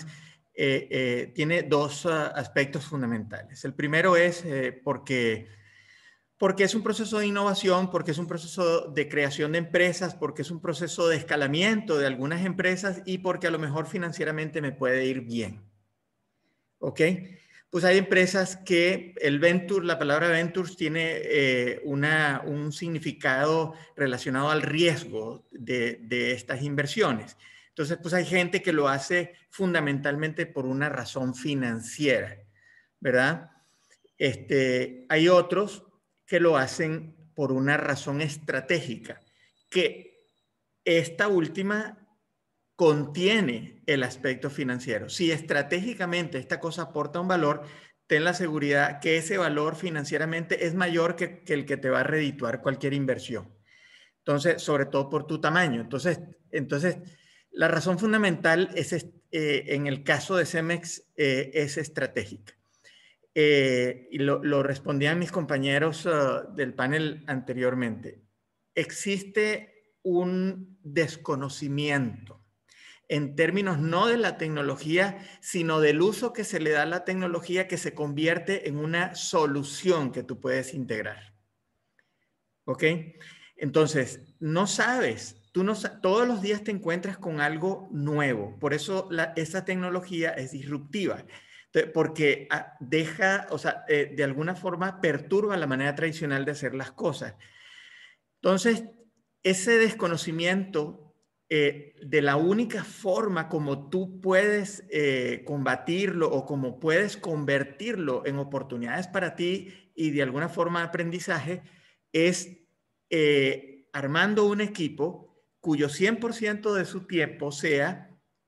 eh, eh, tiene dos uh, aspectos fundamentales. El primero es eh, porque, porque es un proceso de innovación, porque es un proceso de creación de empresas, porque es un proceso de escalamiento de algunas empresas y porque a lo mejor financieramente me puede ir bien. ¿Ok? Pues hay empresas que el venture, la palabra ventures tiene eh, una, un significado relacionado al riesgo de, de estas inversiones. Entonces, pues hay gente que lo hace fundamentalmente por una razón financiera, ¿verdad? Este, hay otros que lo hacen por una razón estratégica, que esta última contiene el aspecto financiero. Si estratégicamente esta cosa aporta un valor, ten la seguridad que ese valor financieramente es mayor que, que el que te va a redituar cualquier inversión. Entonces, sobre todo por tu tamaño. Entonces, entonces la razón fundamental es, eh, en el caso de Cemex, eh, es estratégica. Eh, y lo, lo respondían mis compañeros uh, del panel anteriormente. Existe un desconocimiento en términos no de la tecnología, sino del uso que se le da a la tecnología que se convierte en una solución que tú puedes integrar. ¿Ok? Entonces, no sabes, tú no todos los días te encuentras con algo nuevo. Por eso la, esa tecnología es disruptiva. Porque deja, o sea, eh, de alguna forma perturba la manera tradicional de hacer las cosas. Entonces, ese desconocimiento eh, de la única forma como tú puedes eh, combatirlo o como puedes convertirlo en oportunidades para ti y de alguna forma de aprendizaje es eh, armando un equipo cuyo cien por ciento de su tiempo sea,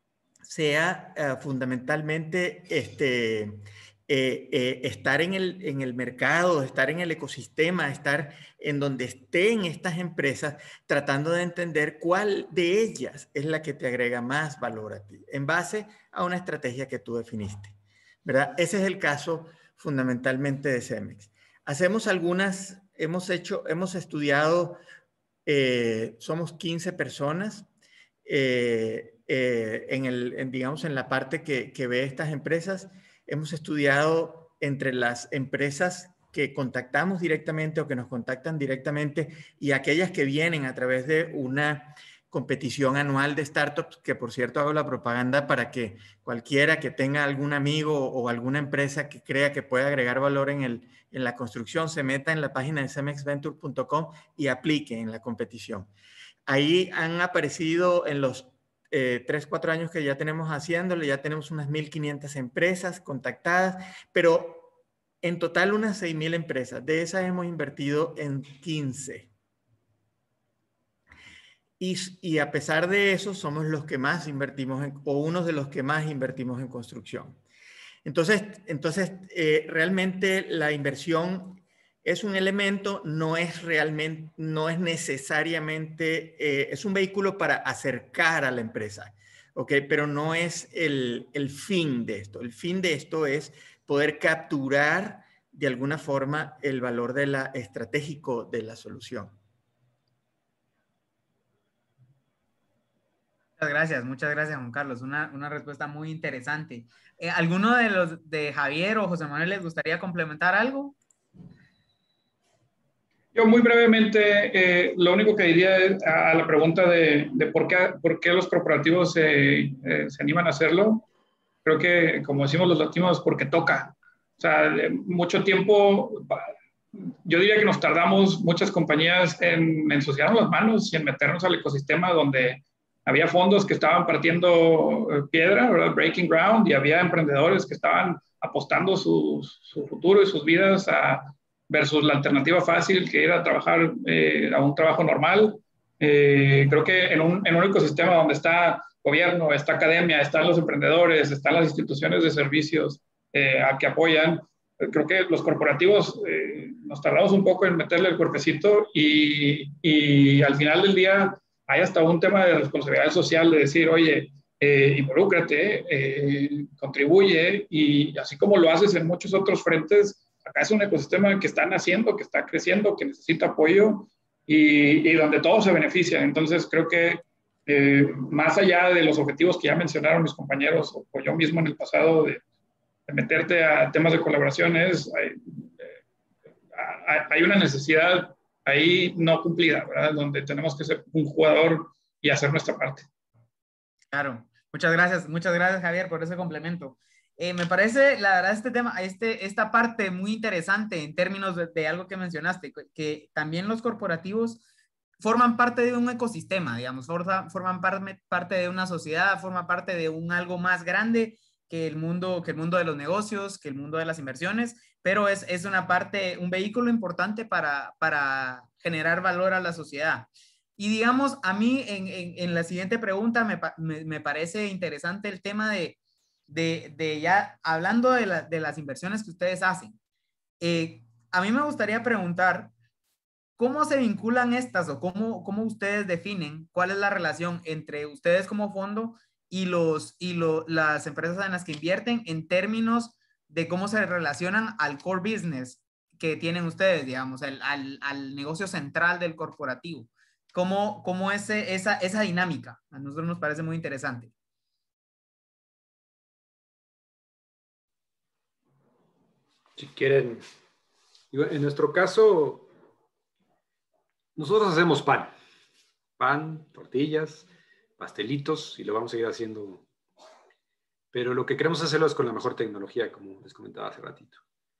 sea uh, fundamentalmente este, Eh, eh, estar en el, en el mercado, estar en el ecosistema, estar en donde estén estas empresas, tratando de entender cuál de ellas es la que te agrega más valor a ti, en base a una estrategia que tú definiste, ¿verdad? Ese es el caso fundamentalmente de Cemex. Hacemos algunas, hemos hecho, hemos estudiado, eh, somos quince personas, eh, eh, en el, en, digamos, en la parte que, que ve estas empresas. Hemos estudiado entre las empresas que contactamos directamente o que nos contactan directamente y aquellas que vienen a través de una competición anual de startups, que por cierto hago la propaganda para que cualquiera que tenga algún amigo o alguna empresa que crea que puede agregar valor en, el, en la construcción, se meta en la página de cemex venture punto com y aplique en la competición. Ahí han aparecido en los Eh, tres, cuatro años que ya tenemos haciéndolo, ya tenemos unas mil quinientas empresas contactadas, pero en total unas seis mil empresas. De esas hemos invertido en quince. Y, y a pesar de eso, somos los que más invertimos, en, o unos de los que más invertimos en construcción. Entonces, entonces eh, realmente la inversión es un elemento, no es realmente, no es necesariamente, eh, es un vehículo para acercar a la empresa, ¿ok? Pero no es el, el fin de esto. El fin de esto es poder capturar de alguna forma el valor de la, estratégico de la solución. Muchas gracias, muchas gracias, Juan Carlos. Una, una respuesta muy interesante. Eh, ¿Alguno de los de Javier o José Manuel les gustaría complementar algo? Yo muy brevemente, eh, lo único que diría es a la pregunta de, de por, qué, por qué los corporativos eh, eh, se animan a hacerlo. Creo que, como decimos los latinos, porque toca. O sea, mucho tiempo, yo diría que nos tardamos muchas compañías en ensuciarnos las manos y en meternos al ecosistema donde había fondos que estaban partiendo piedra, ¿verdad? Breaking ground, y había emprendedores que estaban apostando su, su futuro y sus vidas a, versus la alternativa fácil que era trabajar eh, a un trabajo normal. Eh, creo que en un, en un ecosistema donde está gobierno, está academia, están los emprendedores, están las instituciones de servicios eh, a que apoyan, creo que los corporativos eh, nos tardamos un poco en meterle el cuerpecito y, y al final del día hay hasta un tema de responsabilidad social de decir, oye, eh, involúcrate, eh, contribuye, y así como lo haces en muchos otros frentes, acá es un ecosistema que está naciendo, que está creciendo, que necesita apoyo y, y donde todos se benefician. Entonces creo que eh, más allá de los objetivos que ya mencionaron mis compañeros o, o yo mismo en el pasado de, de meterte a temas de colaboraciones, hay, eh, hay una necesidad ahí no cumplida, ¿verdad? Donde tenemos que ser un jugador y hacer nuestra parte. Claro, muchas gracias, muchas gracias Javier por ese complemento. Eh, me parece, la verdad, este tema, este, esta parte muy interesante en términos de, de algo que mencionaste, que, que también los corporativos forman parte de un ecosistema, digamos, forman, forman parte, parte de una sociedad, forman parte de un algo más grande que el mundo, que el mundo de los negocios, que el mundo de las inversiones, pero es, es una parte, un vehículo importante para, para generar valor a la sociedad. Y digamos, a mí en, en, en la siguiente pregunta me, me, me parece interesante el tema de, de, de ya hablando de, la, de las inversiones que ustedes hacen. Eh, a mí me gustaría preguntar, ¿cómo se vinculan estas o cómo, cómo ustedes definen cuál es la relación entre ustedes como fondo y, los, y lo, las empresas en las que invierten en términos de cómo se relacionan al core business que tienen ustedes, digamos, al, al, al negocio central del corporativo? ¿Cómo, cómo ese, esa, esa dinámica? A nosotros nos parece muy interesante. Si quieren, en nuestro caso, nosotros hacemos pan, pan, tortillas, pastelitos, y lo vamos a seguir haciendo. Pero lo que queremos hacerlo es con la mejor tecnología, como les comentaba hace ratito.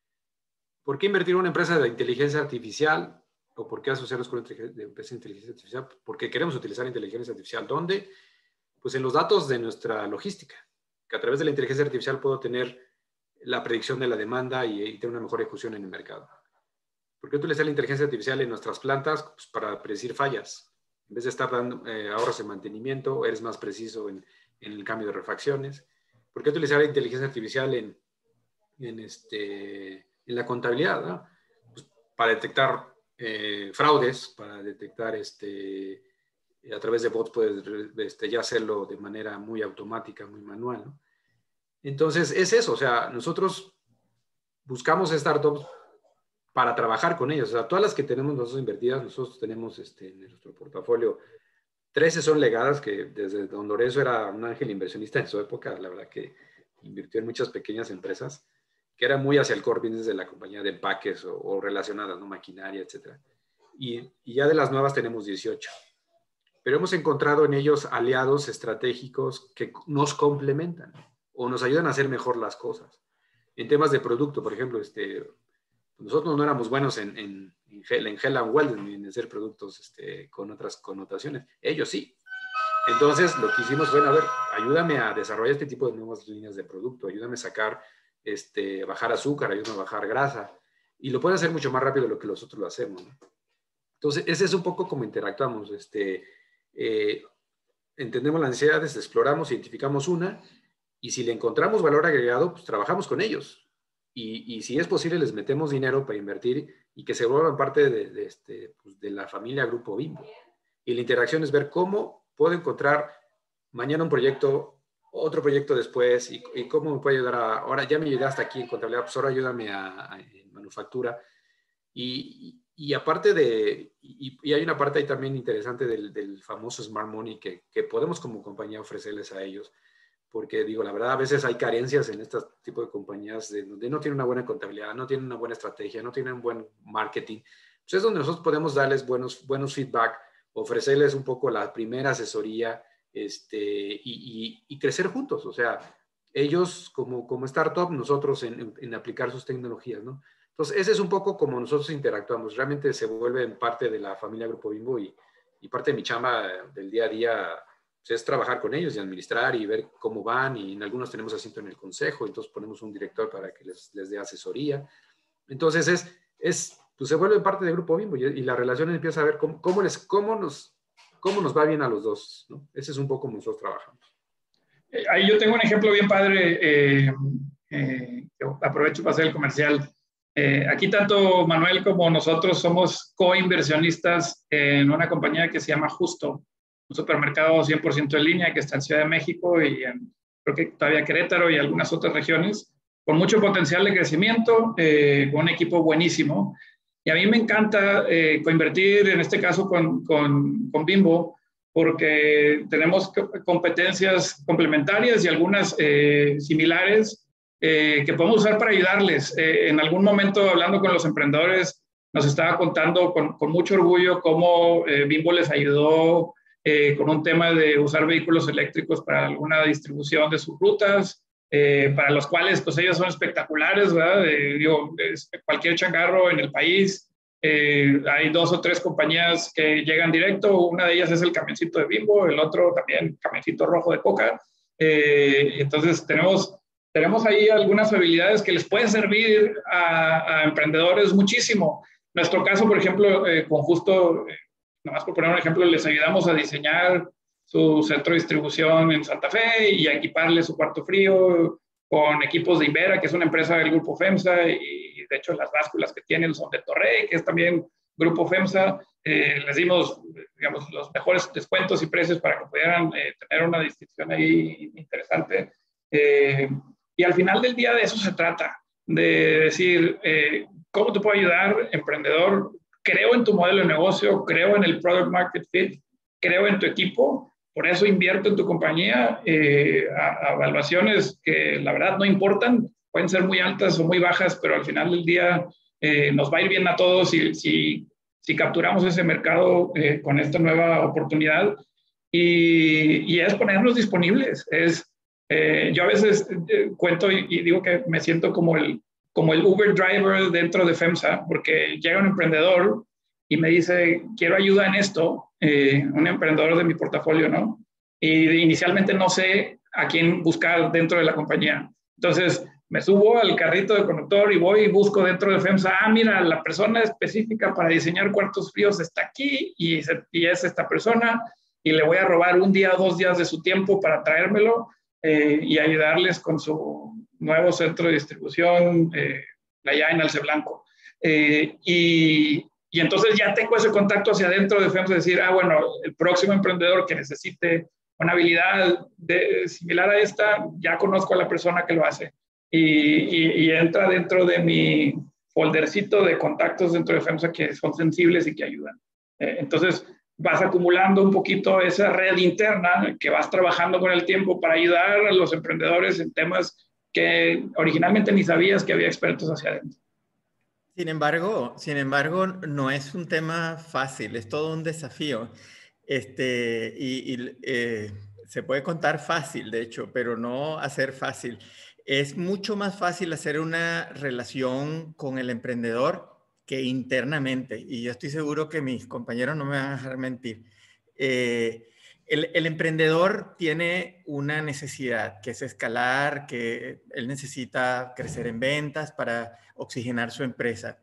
¿Por qué invertir en una empresa de inteligencia artificial? ¿O por qué asociarnos con una empresa de inteligencia artificial? Porque queremos utilizar inteligencia artificial. ¿Dónde? Pues en los datos de nuestra logística, que a través de la inteligencia artificial puedo tener la predicción de la demanda y, y tener una mejor ejecución en el mercado. ¿Por qué utilizar la inteligencia artificial en nuestras plantas? Pues para predecir fallas. En vez de estar dando eh, ahorros en mantenimiento, eres más preciso en, en el cambio de refacciones. ¿Por qué utilizar la inteligencia artificial en, en, este, en la contabilidad? ¿No? Pues para detectar eh, fraudes, para detectar este, a través de bots, puedes este, ya hacerlo de manera muy automática, muy manual, ¿no? Entonces, es eso, o sea, nosotros buscamos startups para trabajar con ellos. O sea, todas las que tenemos nosotros invertidas, nosotros tenemos este, en nuestro portafolio, trece son legadas, que desde Don Lorenzo era un ángel inversionista en su época, la verdad que invirtió en muchas pequeñas empresas, que eran muy hacia el core business de la compañía de empaques o, o relacionadas, ¿no? Maquinaria, etcétera. Y, y ya de las nuevas tenemos dieciocho. Pero hemos encontrado en ellos aliados estratégicos que nos complementan o nos ayudan a hacer mejor las cosas. En temas de producto, por ejemplo, este, nosotros no éramos buenos en, en, en, gel, en gel and weld, ni en hacer productos este, con otras connotaciones. Ellos sí. Entonces, lo que hicimos fue, a ver, ayúdame a desarrollar este tipo de nuevas líneas de producto, ayúdame a sacar, este, bajar azúcar, ayúdame a bajar grasa. Y lo pueden hacer mucho más rápido de lo que nosotros lo hacemos, ¿no? Entonces, ese es un poco como interactuamos. Este, eh, entendemos las necesidades, exploramos, identificamos una, y si le encontramos valor agregado, pues trabajamos con ellos. Y, y si es posible, les metemos dinero para invertir y que se vuelvan parte de, de, este, pues de la familia Grupo Bimbo. Y la interacción es ver cómo puedo encontrar mañana un proyecto, otro proyecto después, y, y cómo me puede ayudar a, ahora ya me ayudé hasta aquí en contabilidad, pues ahora ayúdame a, a en manufactura. Y, y, y aparte de, y, y hay una parte ahí también interesante del, del famoso Smart Money que, que podemos como compañía ofrecerles a ellos. Porque digo, la verdad, a veces hay carencias en este tipo de compañías de donde no tienen una buena contabilidad, no tienen una buena estrategia, no tienen un buen marketing. Pues es donde nosotros podemos darles buenos, buenos feedback, ofrecerles un poco la primera asesoría este, y, y, y crecer juntos. O sea, ellos como, como startup, nosotros en, en, en aplicar sus tecnologías, ¿no? Entonces, ese es un poco como nosotros interactuamos. Realmente se vuelven parte de la familia Grupo Bimbo y, y parte de mi chamba del día a día es trabajar con ellos y administrar y ver cómo van, y en algunos tenemos asiento en el consejo, entonces ponemos un director para que les, les dé asesoría. Entonces es, es, pues se vuelve parte del Grupo Bimbo y, y la relación empieza a ver cómo, cómo, les, cómo, nos, cómo nos va bien a los dos, ¿no? Ese es un poco como nosotros trabajamos. Eh, ahí yo tengo un ejemplo bien padre, eh, eh, que aprovecho para hacer el comercial. Eh, aquí tanto Manuel como nosotros somos co-inversionistas en una compañía que se llama Justo, un supermercado cien por ciento en línea que está en Ciudad de México y en, creo que todavía Querétaro y algunas otras regiones, con mucho potencial de crecimiento, eh, con un equipo buenísimo. Y a mí me encanta eh, coinvertir, en este caso con, con, con Bimbo, porque tenemos competencias complementarias y algunas eh, similares eh, que podemos usar para ayudarles. Eh, en algún momento, hablando con los emprendedores, nos estaba contando con, con mucho orgullo cómo eh, Bimbo les ayudó eh, con un tema de usar vehículos eléctricos para alguna distribución de sus rutas, eh, para los cuales pues ellos son espectaculares, ¿verdad? Eh, digo, cualquier changarro en el país. Eh, hay dos o tres compañías que llegan directo, una de ellas es el camioncito de Bimbo, el otro también camioncito rojo de Coca. Eh, entonces tenemos, tenemos ahí algunas habilidades que les pueden servir a, a emprendedores muchísimo. En nuestro caso, por ejemplo, eh, con Justo, eh, nomás por poner un ejemplo, les ayudamos a diseñar su centro de distribución en Santa Fe y a equiparle su cuarto frío con equipos de Invera, que es una empresa del grupo FEMSA, y de hecho las básculas que tienen son de Torrey, que es también grupo FEMSA. Eh, les dimos, digamos, los mejores descuentos y precios para que pudieran eh, tener una distinción ahí interesante. Eh, y al final del día de eso se trata, de decir, eh, ¿cómo te puedo ayudar, emprendedor? Creo en tu modelo de negocio, creo en el product market fit, creo en tu equipo. Por eso invierto en tu compañía eh, a, a evaluaciones que la verdad no importan, pueden ser muy altas o muy bajas, pero al final del día eh, nos va a ir bien a todos si, si, si capturamos ese mercado eh, con esta nueva oportunidad. Y, y es ponernos disponibles. Es, eh, yo a veces eh, cuento y, y digo que me siento como el, como el Uber driver dentro de FEMSA, porque llega un emprendedor y me dice, quiero ayuda en esto, eh, un emprendedor de mi portafolio, ¿no? Y inicialmente no sé a quién buscar dentro de la compañía. Entonces, me subo al carrito de conductor y voy y busco dentro de FEMSA, ah, mira, la persona específica para diseñar cuartos fríos está aquí y, y es esta persona, y le voy a robar un día o dos días de su tiempo para traérmelo eh, y ayudarles con su nuevo centro de distribución eh, allá en Alce Blanco. Eh, y... Y entonces ya tengo ese contacto hacia adentro de FEMSA, decir, ah, bueno, el próximo emprendedor que necesite una habilidad de, similar a esta, ya conozco a la persona que lo hace. Y, y, y entra dentro de mi foldercito de contactos dentro de FEMSA que son sensibles y que ayudan. Eh, entonces vas acumulando un poquito esa red interna que vas trabajando con el tiempo para ayudar a los emprendedores en temas que originalmente ni sabías que había expertos hacia adentro. Sin embargo, sin embargo, no es un tema fácil, es todo un desafío. Este, y y eh, se puede contar fácil, de hecho, pero no hacer fácil. Es mucho más fácil hacer una relación con el emprendedor que internamente. Y yo estoy seguro que mis compañeros no me van a dejar mentir. Eh, el, el emprendedor tiene una necesidad, que es escalar, que él necesita crecer en ventas para oxigenar su empresa.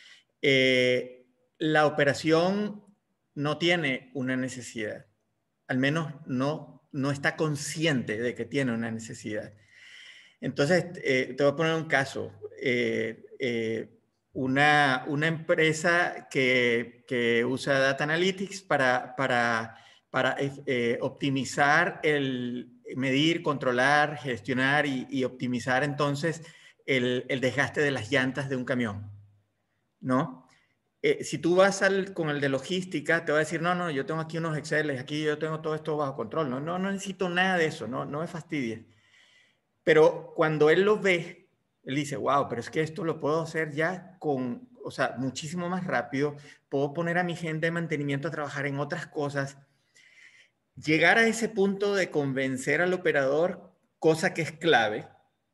Eh, la operación no tiene una necesidad, al menos no, no está consciente de que tiene una necesidad. Entonces, eh, te voy a poner un caso. Eh, eh, una, una empresa que, que usa Data Analytics para, para, para eh, optimizar, el, medir, controlar, gestionar y, y optimizar entonces el, el desgaste de las llantas de un camión, ¿no? Eh, si tú vas al, con el de logística, te va a decir, no, no, yo tengo aquí unos Exceles, aquí yo tengo todo esto bajo control. No, no, no necesito nada de eso, no, no me fastidies. Pero cuando él lo ve, él dice, wow, pero es que esto lo puedo hacer ya con, o sea, muchísimo más rápido. Puedo poner a mi gente de mantenimiento a trabajar en otras cosas. Llegar a ese punto de convencer al operador, cosa que es clave,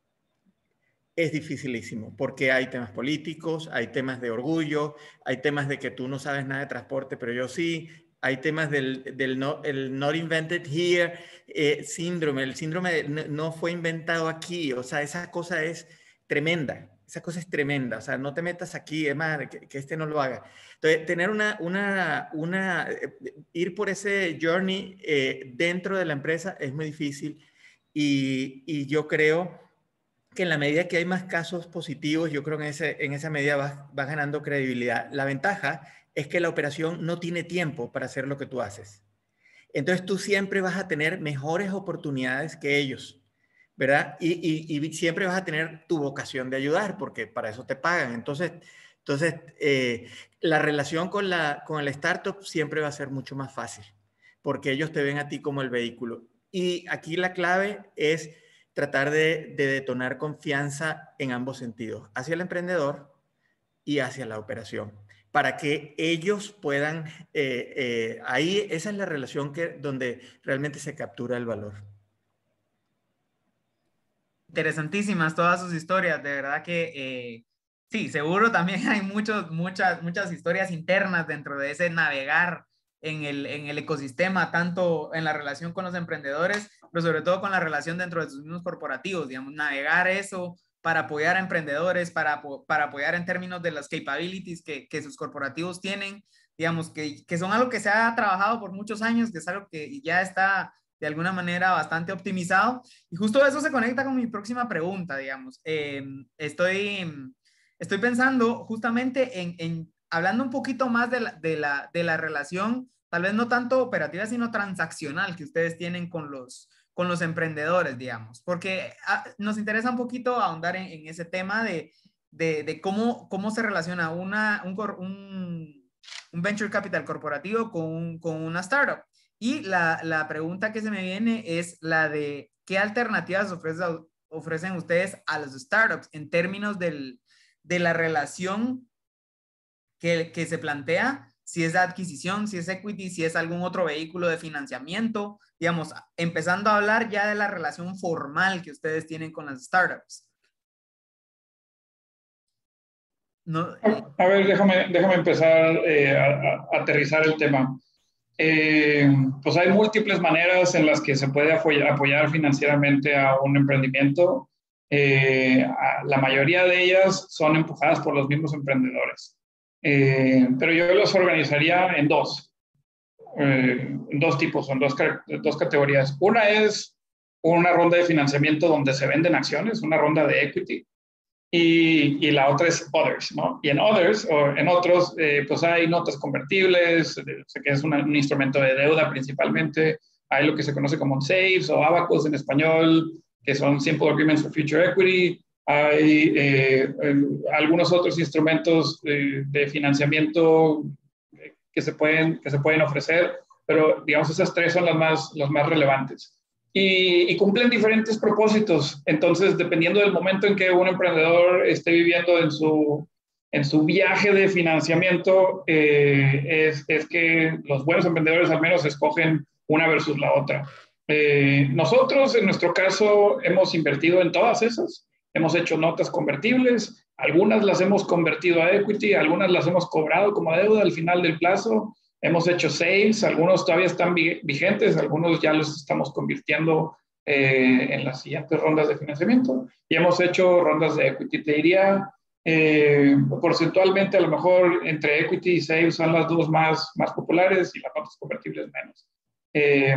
es dificilísimo, porque hay temas políticos, hay temas de orgullo, hay temas de que tú no sabes nada de transporte, pero yo sí, hay temas del, del no, el not invented here, eh, síndrome, el síndrome de, no, no fue inventado aquí, o sea, esa cosa es tremenda, esa cosa es tremenda, o sea, no te metas aquí, es más, que, que este no lo haga. Entonces, tener una, una, una eh, ir por ese journey eh, dentro de la empresa es muy difícil y, y yo creo que en la medida que hay más casos positivos, yo creo que en, ese, en esa medida vas, vas ganando credibilidad. La ventaja es que la operación no tiene tiempo para hacer lo que tú haces. Entonces tú siempre vas a tener mejores oportunidades que ellos, ¿verdad? Y, y, y siempre vas a tener tu vocación de ayudar, porque para eso te pagan. Entonces, entonces eh, la relación con, la, con el startup siempre va a ser mucho más fácil. porque ellos te ven a ti como el vehículo. Y aquí la clave es tratar de, de detonar confianza en ambos sentidos, hacia el emprendedor y hacia la operación, para que ellos puedan, eh, eh, ahí esa es la relación que, donde realmente se captura el valor. Interesantísimas todas sus historias, de verdad que eh, sí, seguro también hay muchos, muchas, muchas historias internas dentro de ese navegar en el, en el ecosistema, tanto en la relación con los emprendedores, pero sobre todo con la relación dentro de sus mismos corporativos, digamos, navegar eso para apoyar a emprendedores, para, para apoyar en términos de las capabilities que, que sus corporativos tienen, digamos, que, que son algo que se ha trabajado por muchos años, que es algo que ya está de alguna manera bastante optimizado. Y justo eso se conecta con mi próxima pregunta, digamos. Eh, estoy, estoy pensando justamente en, en hablando un poquito más de la, de, la, de la relación, tal vez no tanto operativa, sino transaccional que ustedes tienen con los, con los emprendedores, digamos, porque a, nos interesa un poquito ahondar en, en ese tema de, de, de cómo, cómo se relaciona una, un, un, un venture capital corporativo con, un, con una startup. Y la, la pregunta que se me viene es la de qué alternativas ofrece, ofrecen ustedes a los startups en términos del, de la relación que, que se plantea, si es adquisición, si es equity, si es algún otro vehículo de financiamiento, digamos, empezando a hablar ya de la relación formal que ustedes tienen con las startups. No, eh. A ver, déjame, déjame empezar eh, a, a aterrizar el tema. Eh, pues hay múltiples maneras en las que se puede apoyar, apoyar financieramente a un emprendimiento. Eh, a, la mayoría de ellas son empujadas por los mismos emprendedores. Eh, pero yo los organizaría en dos, eh, en dos tipos, son dos, dos categorías. Una es una ronda de financiamiento donde se venden acciones, una ronda de equity. Y, y la otra es others, ¿no? Y en others, o en otros, eh, pues hay notas convertibles, que es una, un instrumento de deuda principalmente, hay lo que se conoce como SAFEs o abacos en español, que son Simple Agreements for Future Equity, hay eh, algunos otros instrumentos eh, de financiamiento que se, pueden, que se pueden ofrecer, pero digamos esas tres son las más, las más relevantes. Y, y cumplen diferentes propósitos. Entonces, dependiendo del momento en que un emprendedor esté viviendo en su, en su viaje de financiamiento, eh, es, es que los buenos emprendedores al menos escogen una versus la otra. Eh, nosotros, en nuestro caso, hemos invertido en todas esas. Hemos hecho notas convertibles, algunas las hemos convertido a equity, algunas las hemos cobrado como deuda al final del plazo. Hemos hecho sales, algunos todavía están vigentes, algunos ya los estamos convirtiendo eh, en las siguientes rondas de financiamiento. Y hemos hecho rondas de equity. Te diría, eh, porcentualmente, a lo mejor entre equity y sales son las dos más, más populares y las notas convertibles menos. Eh,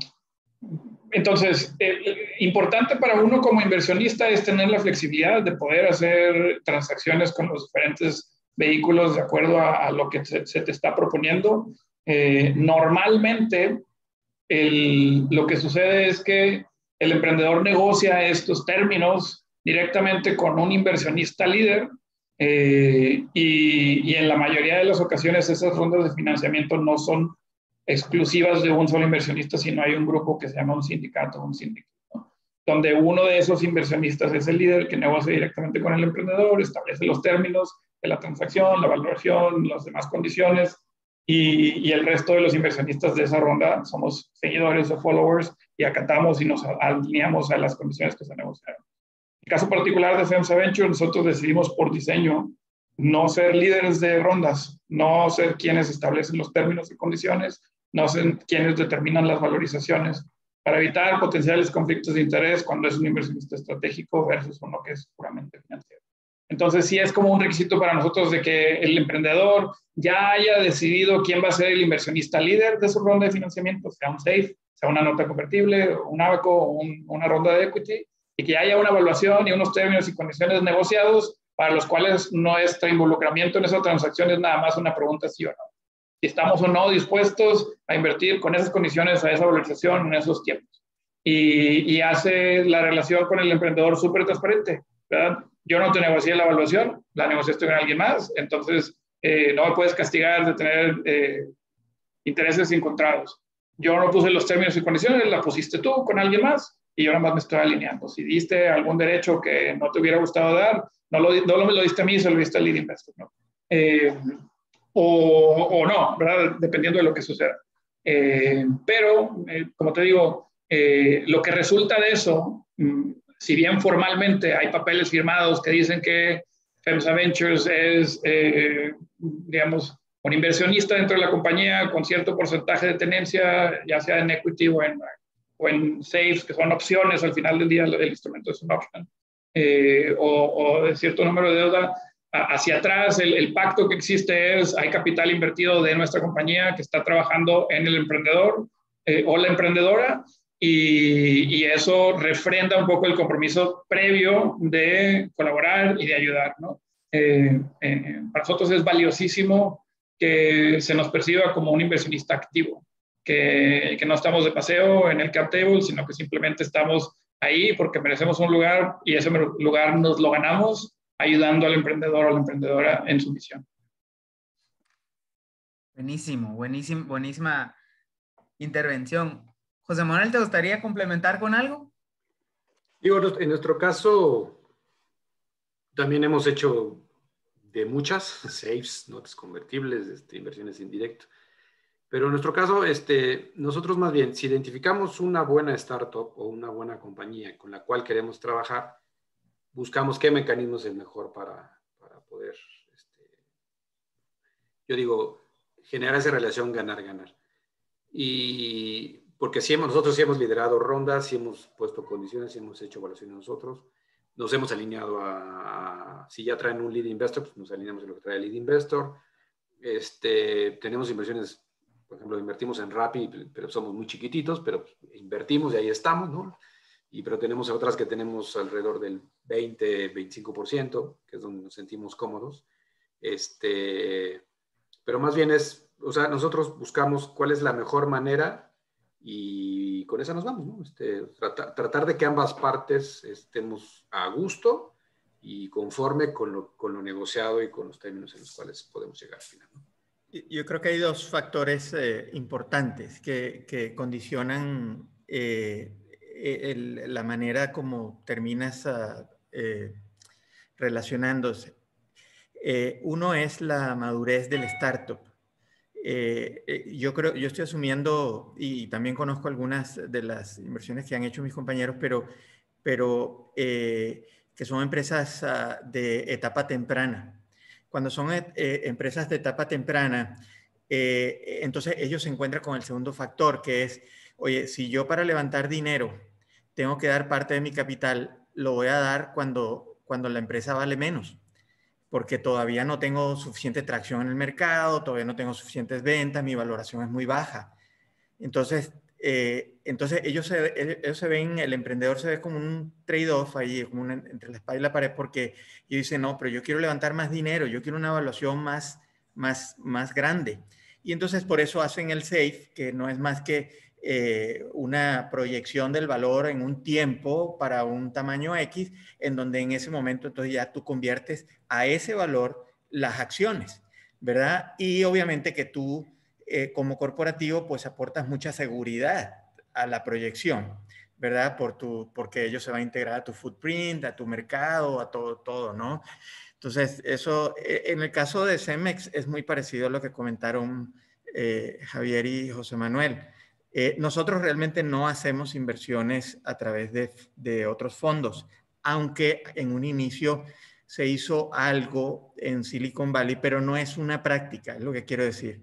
entonces, eh, importante para uno como inversionista es tener la flexibilidad de poder hacer transacciones con los diferentes vehículos de acuerdo a, a lo que se, se te está proponiendo. Eh, normalmente, el, lo que sucede es que el emprendedor negocia estos términos directamente con un inversionista líder eh, y, y en la mayoría de las ocasiones esas rondas de financiamiento no son exclusivas de un solo inversionista, sino hay un grupo que se llama un sindicato, un sindicato, ¿no? Donde uno de esos inversionistas es el líder que negocia directamente con el emprendedor, establece los términos de la transacción, la valoración, las demás condiciones, y, y el resto de los inversionistas de esa ronda somos seguidores o followers y acatamos y nos alineamos a las condiciones que se negociaron. En el caso particular de FEMSA Venture, nosotros decidimos por diseño no ser líderes de rondas, no ser quienes establecen los términos y condiciones, no ser quienes determinan las valorizaciones, para evitar potenciales conflictos de interés cuando es un inversionista estratégico versus uno que es puramente financiero. Entonces, sí es como un requisito para nosotros de que el emprendedor ya haya decidido quién va a ser el inversionista líder de su ronda de financiamiento, sea un SAFE, sea una nota convertible, un abaco, un, una ronda de equity, y que haya una evaluación y unos términos y condiciones negociados para los cuales nuestro involucramiento en esa transacción es nada más una pregunta sí o no. Si estamos o no dispuestos a invertir con esas condiciones a esa valorización en esos tiempos. Y, y hace la relación con el emprendedor súper transparente, ¿verdad? Yo no te negocié la evaluación, la negociaste con alguien más, entonces eh, no me puedes castigar de tener eh, intereses encontrados. yo no puse los términos y condiciones, la pusiste tú con alguien más y yo nada más me estoy alineando. Si diste algún derecho que no te hubiera gustado dar, no, lo, no me lo diste a mí, se lo diste al lead investor, ¿no? Eh, o, o no, ¿verdad? Dependiendo de lo que suceda. Eh, pero, eh, como te digo, eh, lo que resulta de eso, mm, si bien formalmente hay papeles firmados que dicen que FEMSA Ventures es, eh, digamos, un inversionista dentro de la compañía con cierto porcentaje de tenencia, ya sea en equity o en, o en safes, que son opciones, al final del día el instrumento es un option, eh, o, o de cierto número de deuda. Hacia atrás, el, el pacto que existe es, hay capital invertido de nuestra compañía que está trabajando en el emprendedor eh, o la emprendedora, y, y eso refrenda un poco el compromiso previo de colaborar y de ayudar, ¿no? Eh, eh, para nosotros es valiosísimo que se nos perciba como un inversionista activo, que, que no estamos de paseo en el cap table, sino que simplemente estamos ahí porque merecemos un lugar y ese lugar nos lo ganamos ayudando al emprendedor o la emprendedora en su misión. Buenísimo, buenísimo, buenísima intervención. José Manuel, ¿te gustaría complementar con algo? Digo, en nuestro caso, también hemos hecho de muchas, safes, notas convertibles, este, inversiones indirectas. Pero en nuestro caso, este, nosotros más bien, si identificamos una buena startup o una buena compañía con la cual queremos trabajar, buscamos qué mecanismo es el mejor para, para poder, este, yo digo, generar esa relación ganar-ganar. Y porque sí hemos, nosotros sí hemos liderado rondas, sí hemos puesto condiciones, sí hemos hecho evaluaciones nosotros, nos hemos alineado a, a si ya traen un lead investor, pues nos alineamos en lo que trae el lead investor. Este, tenemos inversiones, por ejemplo, invertimos en Rappi, pero somos muy chiquititos, pero invertimos y ahí estamos, ¿no? Y, pero tenemos otras que tenemos alrededor del veinte, veinticinco por ciento, que es donde nos sentimos cómodos. Este, pero más bien es, o sea, nosotros buscamos cuál es la mejor manera y con esa nos vamos, ¿no? Este, tratar, tratar de que ambas partes estemos a gusto y conforme con lo, con lo negociado y con los términos en los cuales podemos llegar al final, ¿no? Yo creo que hay dos factores eh, importantes que, que condicionan eh, el, la manera como terminas uh, eh, relacionándose. Eh, uno es la madurez del startup. Eh, eh, yo creo, yo estoy asumiendo, y también conozco algunas de las inversiones que han hecho mis compañeros, pero, pero eh, que son empresas uh, de etapa temprana. Cuando son eh, empresas de etapa temprana, eh, entonces ellos se encuentran con el segundo factor, que es, oye, si yo para levantar dinero tengo que dar parte de mi capital, lo voy a dar cuando, cuando la empresa vale menos, porque todavía no tengo suficiente tracción en el mercado, todavía no tengo suficientes ventas, mi valoración es muy baja. Entonces, eh, entonces ellos, se, ellos se ven, el emprendedor se ve como un trade-off ahí, como una, entre la espada y la pared, porque ellos dicen, no, pero yo quiero levantar más dinero, yo quiero una evaluación más, más, más grande. Y entonces por eso hacen el SAFE, que no es más que eh, una proyección del valor en un tiempo para un tamaño X, en donde en ese momento entonces ya tú conviertes a ese valor las acciones, ¿verdad? Y obviamente que tú Eh, como corporativo, pues aportas mucha seguridad a la proyección, ¿verdad? Por tu, porque ello se va a integrar a tu footprint, a tu mercado, a todo, todo, ¿no? Entonces, eso, en el caso de Cemex, es muy parecido a lo que comentaron eh, Javier y José Manuel. Eh, nosotros realmente no hacemos inversiones a través de, de otros fondos, aunque en un inicio se hizo algo en Silicon Valley, pero no es una práctica, es lo que quiero decir.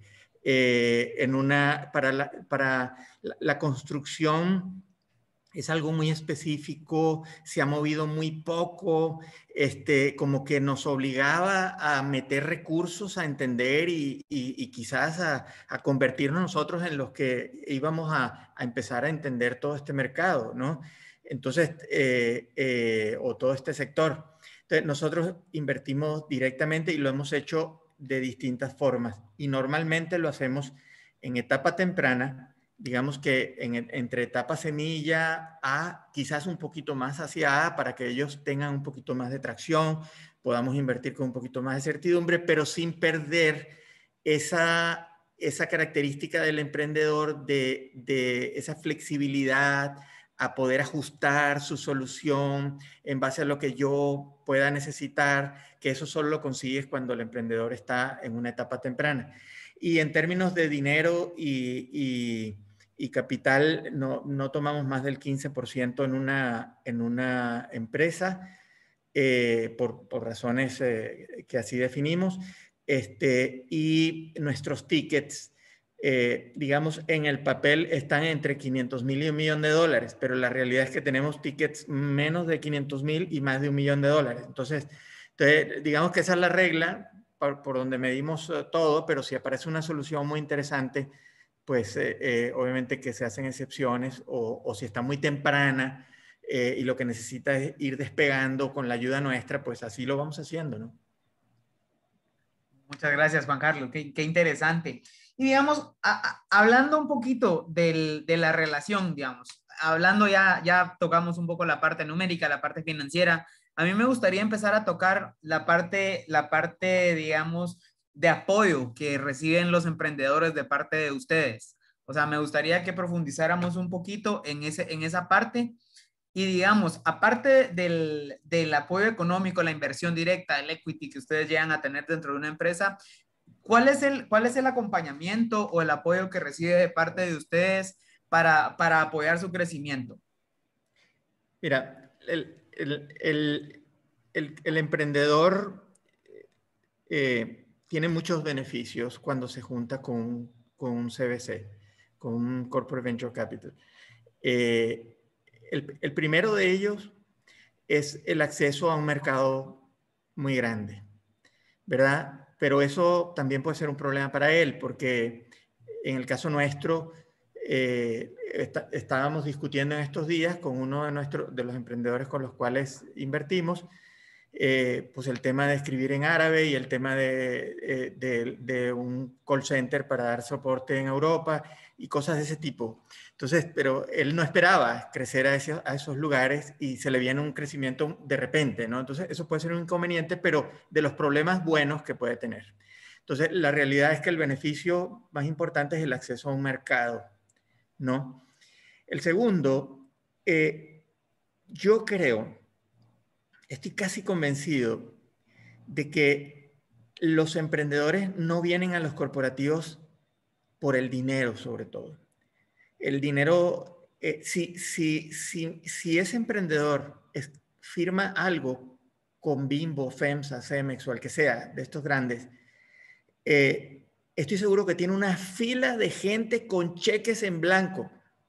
Eh, en una, para, la, para la, la construcción es algo muy específico, se ha movido muy poco, este, como que nos obligaba a meter recursos, a entender y, y, y quizás a, a convertirnos nosotros en los que íbamos a, a empezar a entender todo este mercado, ¿no? Entonces, eh, eh, o todo este sector. Entonces, nosotros invertimos directamente y lo hemos hecho de distintas formas y normalmente lo hacemos en etapa temprana, digamos que en, entre etapa semilla A, quizás un poquito más hacia A para que ellos tengan un poquito más de tracción, podamos invertir con un poquito más de certidumbre, pero sin perder esa esa característica del emprendedor de, de esa flexibilidad, a poder ajustar su solución en base a lo que yo pueda necesitar, que eso solo lo consigues cuando el emprendedor está en una etapa temprana. Y en términos de dinero y, y, y capital, no, no tomamos más del quince por ciento en una, en una empresa, eh, por, por razones eh, que así definimos. Este, y nuestros tickets, eh, digamos, en el papel están entre quinientos mil y un millón de dólares, pero la realidad es que tenemos tickets menos de quinientos mil y más de un millón de dólares. Entonces, entonces, digamos que esa es la regla por, por donde medimos uh, todo, pero si aparece una solución muy interesante, pues eh, eh, obviamente que se hacen excepciones, o, o si está muy temprana eh, y lo que necesita es ir despegando con la ayuda nuestra, pues así lo vamos haciendo, ¿no? Muchas gracias, Juan Carlos. Qué, qué interesante. Y digamos, a, a, hablando un poquito del, de la relación, digamos, hablando ya, ya tocamos un poco la parte numérica, la parte financiera. A mí me gustaría empezar a tocar la parte, la parte, digamos, de apoyo que reciben los emprendedores de parte de ustedes. O sea, me gustaría que profundizáramos un poquito en, ese, en esa parte. Y digamos, aparte del, del apoyo económico, la inversión directa, el equity que ustedes llegan a tener dentro de una empresa, ¿cuál es el, cuál es el acompañamiento o el apoyo que recibe de parte de ustedes para, para apoyar su crecimiento? Mira, el, el, el, el, el emprendedor eh, tiene muchos beneficios cuando se junta con, con un C V C, con un Corporate Venture Capital. Eh, el, el primero de ellos es el acceso a un mercado muy grande, ¿verdad? Pero eso también puede ser un problema para él, porque en el caso nuestro, eh, está, estábamos discutiendo en estos días con uno de, nuestros, de los emprendedores con los cuales invertimos, eh, pues el tema de escribir en árabe y el tema de, eh, de, de un call center para dar soporte en Europa y cosas de ese tipo. Entonces, pero él no esperaba crecer a, ese, a esos lugares y se le viene un crecimiento de repente, ¿no? Entonces, eso puede ser un inconveniente, pero de los problemas buenos que puede tener. Entonces, la realidad es que el beneficio más importante es el acceso a un mercado, ¿no? El segundo, eh, yo creo, estoy casi convencido de que los emprendedores no vienen a los corporativos por el dinero, sobre todo. El dinero, eh, si, si, si, si ese emprendedor es, firma algo con Bimbo, FEMSA, Cemex o el que sea de estos grandes, eh, estoy seguro que tiene una fila de gente con cheques en blanco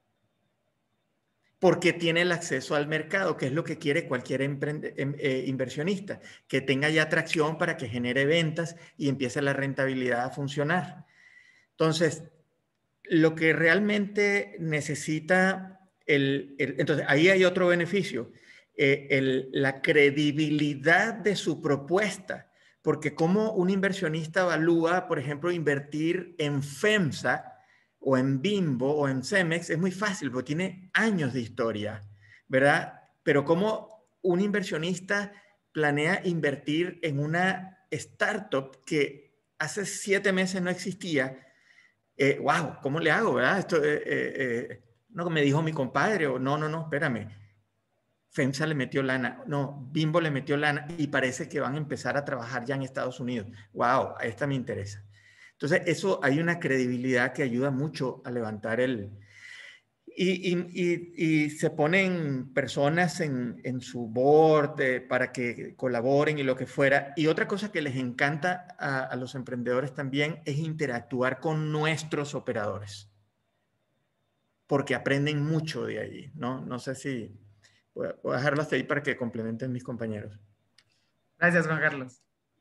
porque tiene el acceso al mercado, que es lo que quiere cualquier eh, inversionista, que tenga ya atracción para que genere ventas y empiece la rentabilidad a funcionar. Entonces, lo que realmente necesita, el, el, entonces ahí hay otro beneficio, eh, el, la credibilidad de su propuesta, porque como un inversionista evalúa, por ejemplo, invertir en FEMSA, o en Bimbo o en Cemex, es muy fácil porque tiene años de historia, ¿verdad? Pero como un inversionista planea invertir en una startup que hace siete meses no existía, eh, wow, ¿cómo le hago, verdad? Esto, eh, eh, no, me dijo mi compadre, o no, no, no, espérame. FEMSA le metió lana, no, Bimbo le metió lana y parece que van a empezar a trabajar ya en Estados Unidos. Wow, a esta me interesa. Entonces, eso hay una credibilidad que ayuda mucho a levantar el... Y, y, y, y se ponen personas en, en su board eh, para que colaboren y lo que fuera. Y otra cosa que les encanta a, a los emprendedores también es interactuar con nuestros operadores, porque aprenden mucho de allí, ¿no? No sé si... Voy a, voy a dejarlo hasta ahí para que complementen mis compañeros. Gracias, Juan Carlos.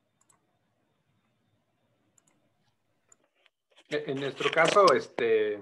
En nuestro caso, este,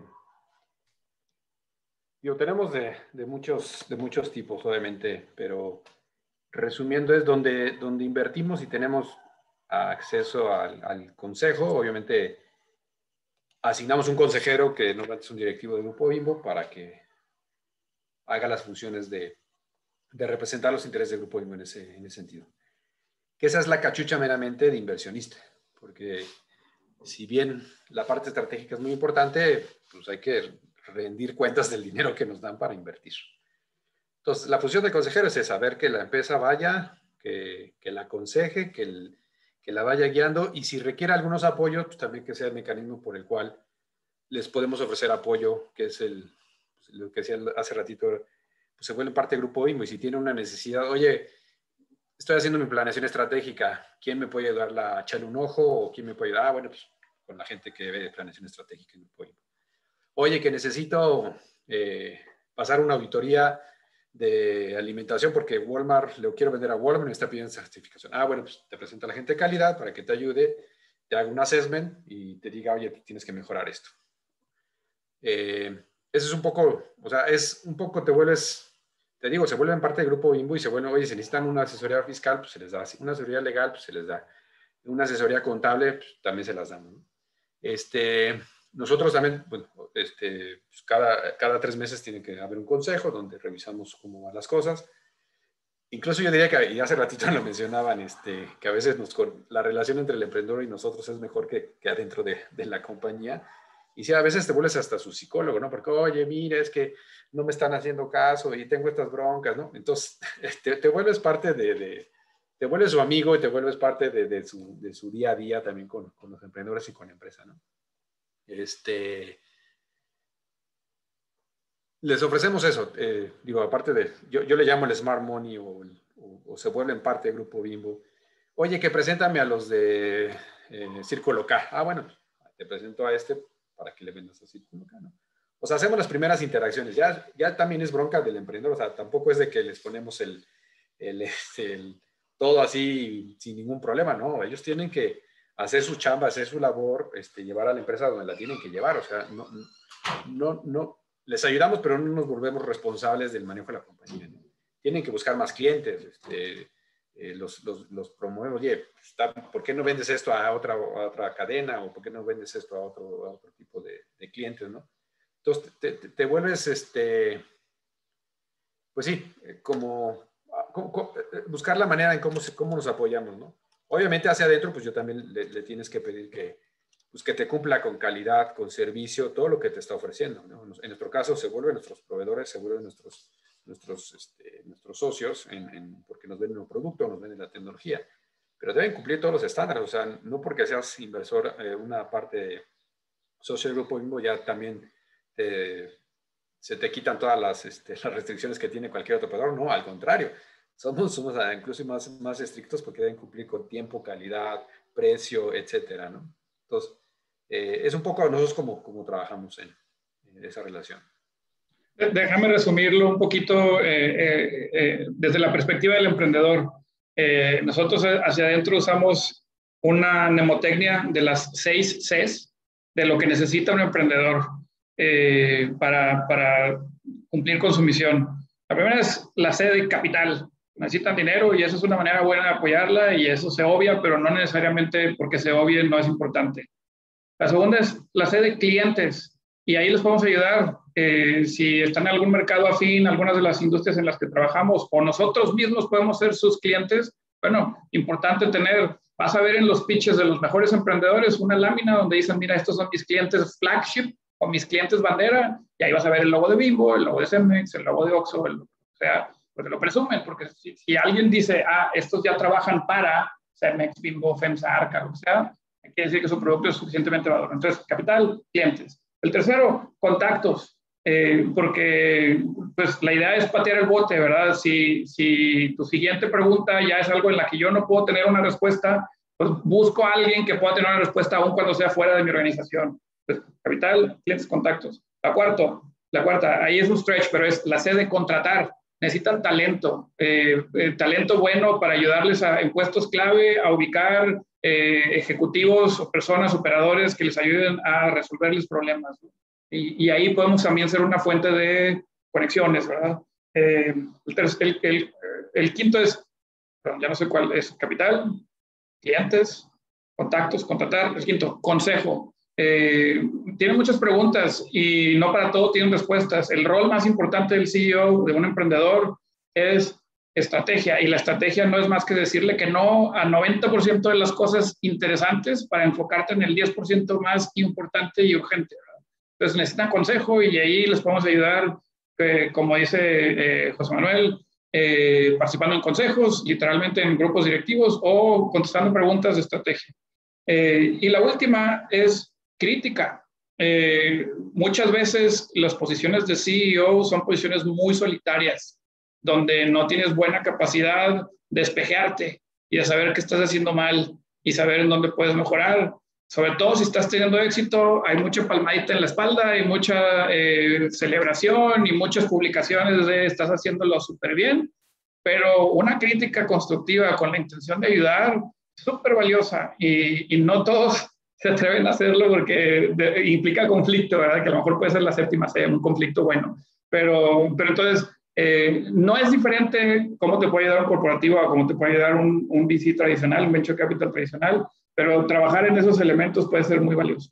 yo tenemos de, de, muchos, de muchos tipos, obviamente, pero resumiendo es donde, donde invertimos y tenemos acceso al, al consejo. Obviamente, asignamos un consejero que normalmente es un directivo del Grupo Bimbo para que haga las funciones de, de representar los intereses del Grupo Bimbo en ese, en ese sentido. Que esa es la cachucha meramente de inversionista, porque si bien la parte estratégica es muy importante, pues hay que rendir cuentas del dinero que nos dan para invertir. Entonces, la función del consejero es saber que la empresa vaya, que, que la aconseje, que, el, que la vaya guiando, y si requiere algunos apoyos, pues también que sea el mecanismo por el cual les podemos ofrecer apoyo, que es el, pues, lo que decía hace ratito, pues se vuelve parte del Grupo Bimbo, y si tiene una necesidad, oye, estoy haciendo mi planeación estratégica, ¿quién me puede ayudar a echarle un ojo? ¿O quién me puede ayudar? Ah, bueno, pues con la gente que ve planeación estratégica en el Grupo Bimbo. Oye, que necesito eh, pasar una auditoría de alimentación porque Walmart, le quiero vender a Walmart, me está pidiendo certificación. Ah, bueno, pues te presenta a la gente de calidad para que te ayude, te haga un assessment y te diga, oye, tienes que mejorar esto. Eh, eso es un poco, o sea, es un poco, te vuelves, te digo, se vuelven parte del Grupo Bimbo y se vuelven, oye, si necesitan una asesoría fiscal, pues se les da. Una asesoría legal, pues se les da. Una asesoría contable, pues también se las damos, ¿no? Este... Nosotros también, bueno, este, pues cada, cada tres meses tiene que haber un consejo donde revisamos cómo van las cosas. Incluso yo diría que, y hace ratito lo mencionaban, este, que a veces nos, la relación entre el emprendedor y nosotros es mejor que, que adentro de, de la compañía. Y sí, a veces te vuelves hasta su psicólogo, ¿no? Porque, oye, mira, es que no me están haciendo caso y tengo estas broncas, ¿no? Entonces, te, te vuelves parte de, de, te vuelves su amigo y te vuelves parte de, de, su, de su día a día también con, con los emprendedores y con la empresa, ¿no? Este, les ofrecemos eso, eh, digo, aparte de, yo, yo le llamo el Smart Money o, o, o se vuelven parte del Grupo Bimbo. Oye, que preséntame a los de eh, Círculo K. Ah, bueno, te presento a este para que le vendas a Círculo K, ¿no? O sea, hacemos las primeras interacciones. Ya, ya también es bronca del emprendedor, o sea, tampoco es de que les ponemos el, el, este, el todo así sin ningún problema, ¿no? Ellos tienen que hacer su chamba, hacer su labor, este, llevar a la empresa donde la tienen que llevar. O sea, no, no, no, les ayudamos, pero no nos volvemos responsables del manejo de la compañía, ¿no? Tienen que buscar más clientes, este, eh, los, los, los promovemos. Oye, está, ¿por qué no vendes esto a otra, a otra cadena? ¿O por qué no vendes esto a otro, a otro tipo de, de clientes, ¿no? Entonces, te, te, te vuelves, este, pues sí, como, como, como buscar la manera en cómo, cómo nos apoyamos, ¿no? Obviamente hacia adentro, pues yo también le, le tienes que pedir que, pues que te cumpla con calidad, con servicio, todo lo que te está ofreciendo, ¿no? En nuestro caso se vuelven nuestros proveedores, se vuelven nuestros, nuestros, este, nuestros socios, en, en, porque nos venden un producto, nos venden la tecnología, pero deben cumplir todos los estándares. O sea, no porque seas inversor, eh, una parte de socio del Grupo Bimbo, ya también te, se te quitan todas las, este, las restricciones que tiene cualquier otro proveedor. No, al contrario. Somos, somos incluso más, más estrictos porque deben cumplir con tiempo, calidad, precio, etcétera, ¿no? Entonces, eh, es un poco nosotros como, como trabajamos en, en esa relación. Déjame resumirlo un poquito eh, eh, eh, desde la perspectiva del emprendedor. Eh, nosotros hacia adentro usamos una mnemotecnia de las seis Cs de lo que necesita un emprendedor eh, para, para cumplir con su misión. La primera es la C de capital. Necesitan dinero y eso es una manera buena de apoyarla y eso se obvia, pero no necesariamente porque se obvie no es importante. La segunda es la C de clientes y ahí les podemos ayudar. Eh, si están en algún mercado afín, algunas de las industrias en las que trabajamos o nosotros mismos podemos ser sus clientes, bueno, importante tener, vas a ver en los pitches de los mejores emprendedores una lámina donde dicen, mira, estos son mis clientes flagship o mis clientes bandera y ahí vas a ver el logo de Bimbo, el logo de Cemex, el logo de Oxxo, el, o sea, porque lo presumen, porque si, si alguien dice, ah, estos ya trabajan para Cemex, Bimbo, FEMSA, Arca, o sea, quiere decir que su producto es suficientemente valor. Entonces, capital, clientes. El tercero, contactos, eh, porque pues la idea es patear el bote, ¿verdad? Si, si tu siguiente pregunta ya es algo en la que yo no puedo tener una respuesta, pues busco a alguien que pueda tener una respuesta aún cuando sea fuera de mi organización. Entonces, capital, clientes, contactos. La cuarta, la cuarta, ahí es un stretch, pero es la C de contratar. Necesitan talento, eh, eh, talento bueno para ayudarles a, en puestos clave a ubicar eh, ejecutivos o personas, operadores que les ayuden a resolverles problemas, ¿no? Y, y ahí podemos también ser una fuente de conexiones, ¿verdad? Eh, el, el, el, el quinto es, perdón, ya no sé cuál es, capital, clientes, contactos, contratar. El quinto, consejo. Eh, tiene muchas preguntas y no para todo tienen respuestas. El rol más importante del C E O, de un emprendedor, es estrategia. Y la estrategia no es más que decirle que no a noventa por ciento de las cosas interesantes para enfocarte en el diez por ciento más importante y urgente, ¿verdad? Entonces necesitan consejo y ahí les podemos ayudar, eh, como dice eh, José Manuel, eh, participando en consejos, literalmente en grupos directivos o contestando preguntas de estrategia. Eh, y la última es crítica. Eh, muchas veces las posiciones de C E O son posiciones muy solitarias, donde no tienes buena capacidad de espejearte y de saber qué estás haciendo mal y saber en dónde puedes mejorar. Sobre todo si estás teniendo éxito, hay mucha palmadita en la espalda, hay mucha eh, celebración y muchas publicaciones de estás haciéndolo súper bien, pero una crítica constructiva con la intención de ayudar es súper valiosa y, y no todos se atreven a hacerlo porque de, implica conflicto, ¿verdad? Que a lo mejor puede ser la séptima C, un conflicto bueno, pero, pero entonces eh, no es diferente cómo te puede ayudar un corporativo a cómo te puede ayudar un, un V C tradicional, un venture capital tradicional, pero trabajar en esos elementos puede ser muy valioso.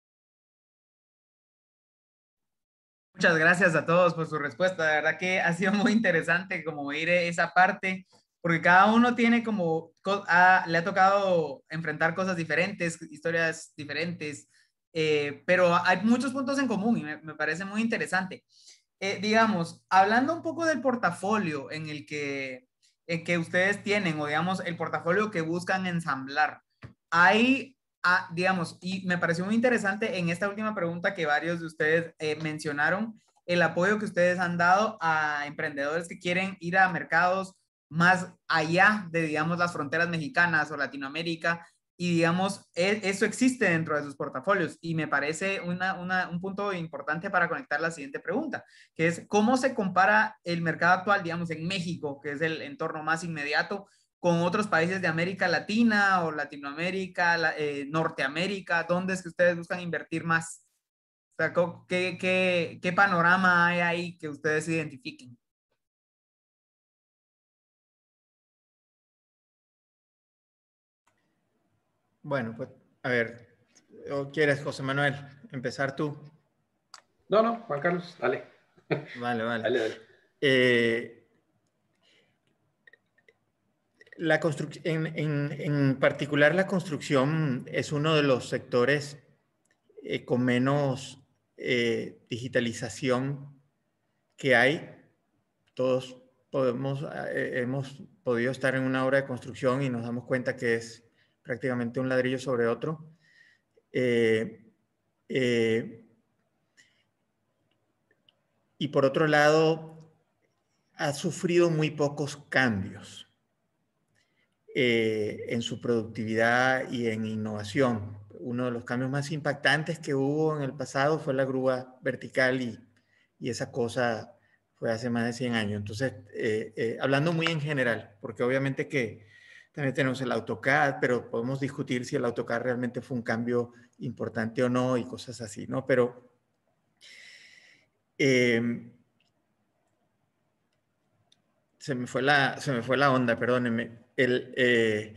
Muchas gracias a todos por su respuesta. De verdad que ha sido muy interesante como oír esa parte, porque cada uno tiene como, ah, le ha tocado enfrentar cosas diferentes, historias diferentes, eh, pero hay muchos puntos en común y me, me parece muy interesante. Eh, digamos, hablando un poco del portafolio en el que, en que ustedes tienen, o digamos, el portafolio que buscan ensamblar, hay, ah, digamos, y me pareció muy interesante en esta última pregunta que varios de ustedes eh, mencionaron, el apoyo que ustedes han dado a emprendedores que quieren ir a mercados más allá de, digamos, las fronteras mexicanas o Latinoamérica, y digamos, eso existe dentro de sus portafolios y me parece una, una, un punto importante para conectar la siguiente pregunta, que es cómo se compara el mercado actual, digamos, en México, que es el entorno más inmediato, con otros países de América Latina o Latinoamérica, la, eh, Norteamérica. ¿Dónde es que ustedes buscan invertir más? O sea, ¿qué, qué, qué panorama hay ahí que ustedes identifiquen? Bueno, pues, a ver, ¿o quieres, José Manuel, empezar tú? No, no, Juan Carlos, dale. Vale, vale. Dale, dale. Eh, la en, en, en particular, la construcción es uno de los sectores eh, con menos eh, digitalización que hay. Todos podemos, eh, hemos podido estar en una obra de construcción y nos damos cuenta que es prácticamente un ladrillo sobre otro. Eh, eh, y por otro lado, ha sufrido muy pocos cambios eh, en su productividad y en innovación. Uno de los cambios más impactantes que hubo en el pasado fue la grúa vertical y, y esa cosa fue hace más de cien años. Entonces, eh, eh, hablando muy en general, porque obviamente que también tenemos el AutoCAD, pero podemos discutir si el AutoCAD realmente fue un cambio importante o no y cosas así, ¿no? Pero eh, se me fue la, se me fue la onda, perdónenme. El, eh,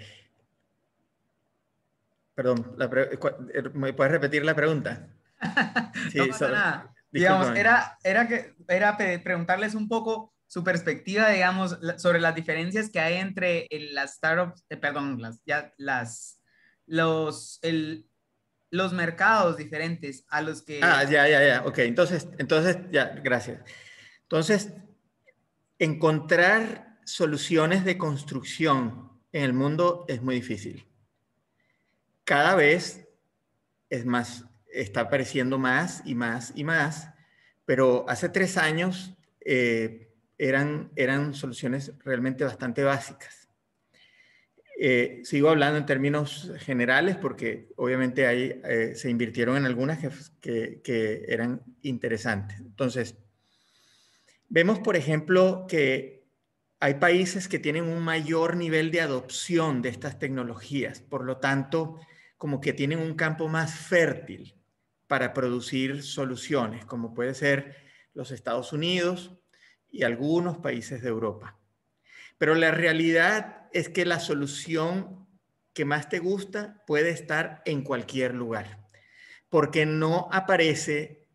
perdón, la ¿me puedes repetir la pregunta? Sí, no pasa sobre, nada. Digamos, era, era, que, era preguntarles un poco su perspectiva, digamos, sobre las diferencias que hay entre las startups, eh, perdón, las, ya, las, los, el, los mercados diferentes a los que... Ah, ya, ya, ya, ok, entonces, entonces, ya, gracias. Entonces, encontrar soluciones de construcción en el mundo es muy difícil. Cada vez es más, está apareciendo más y más y más, pero hace tres años eh, eran, eran soluciones realmente bastante básicas. Eh, sigo hablando en términos generales porque obviamente ahí eh, se invirtieron en algunas que, que, que eran interesantes. Entonces, vemos, por ejemplo, que hay países que tienen un mayor nivel de adopción de estas tecnologías, por lo tanto, como que tienen un campo más fértil para producir soluciones, como puede ser los Estados Unidos y algunos países de Europa. Pero la realidad es que la solución que más te gusta puede estar en cualquier lugar, porque no aparece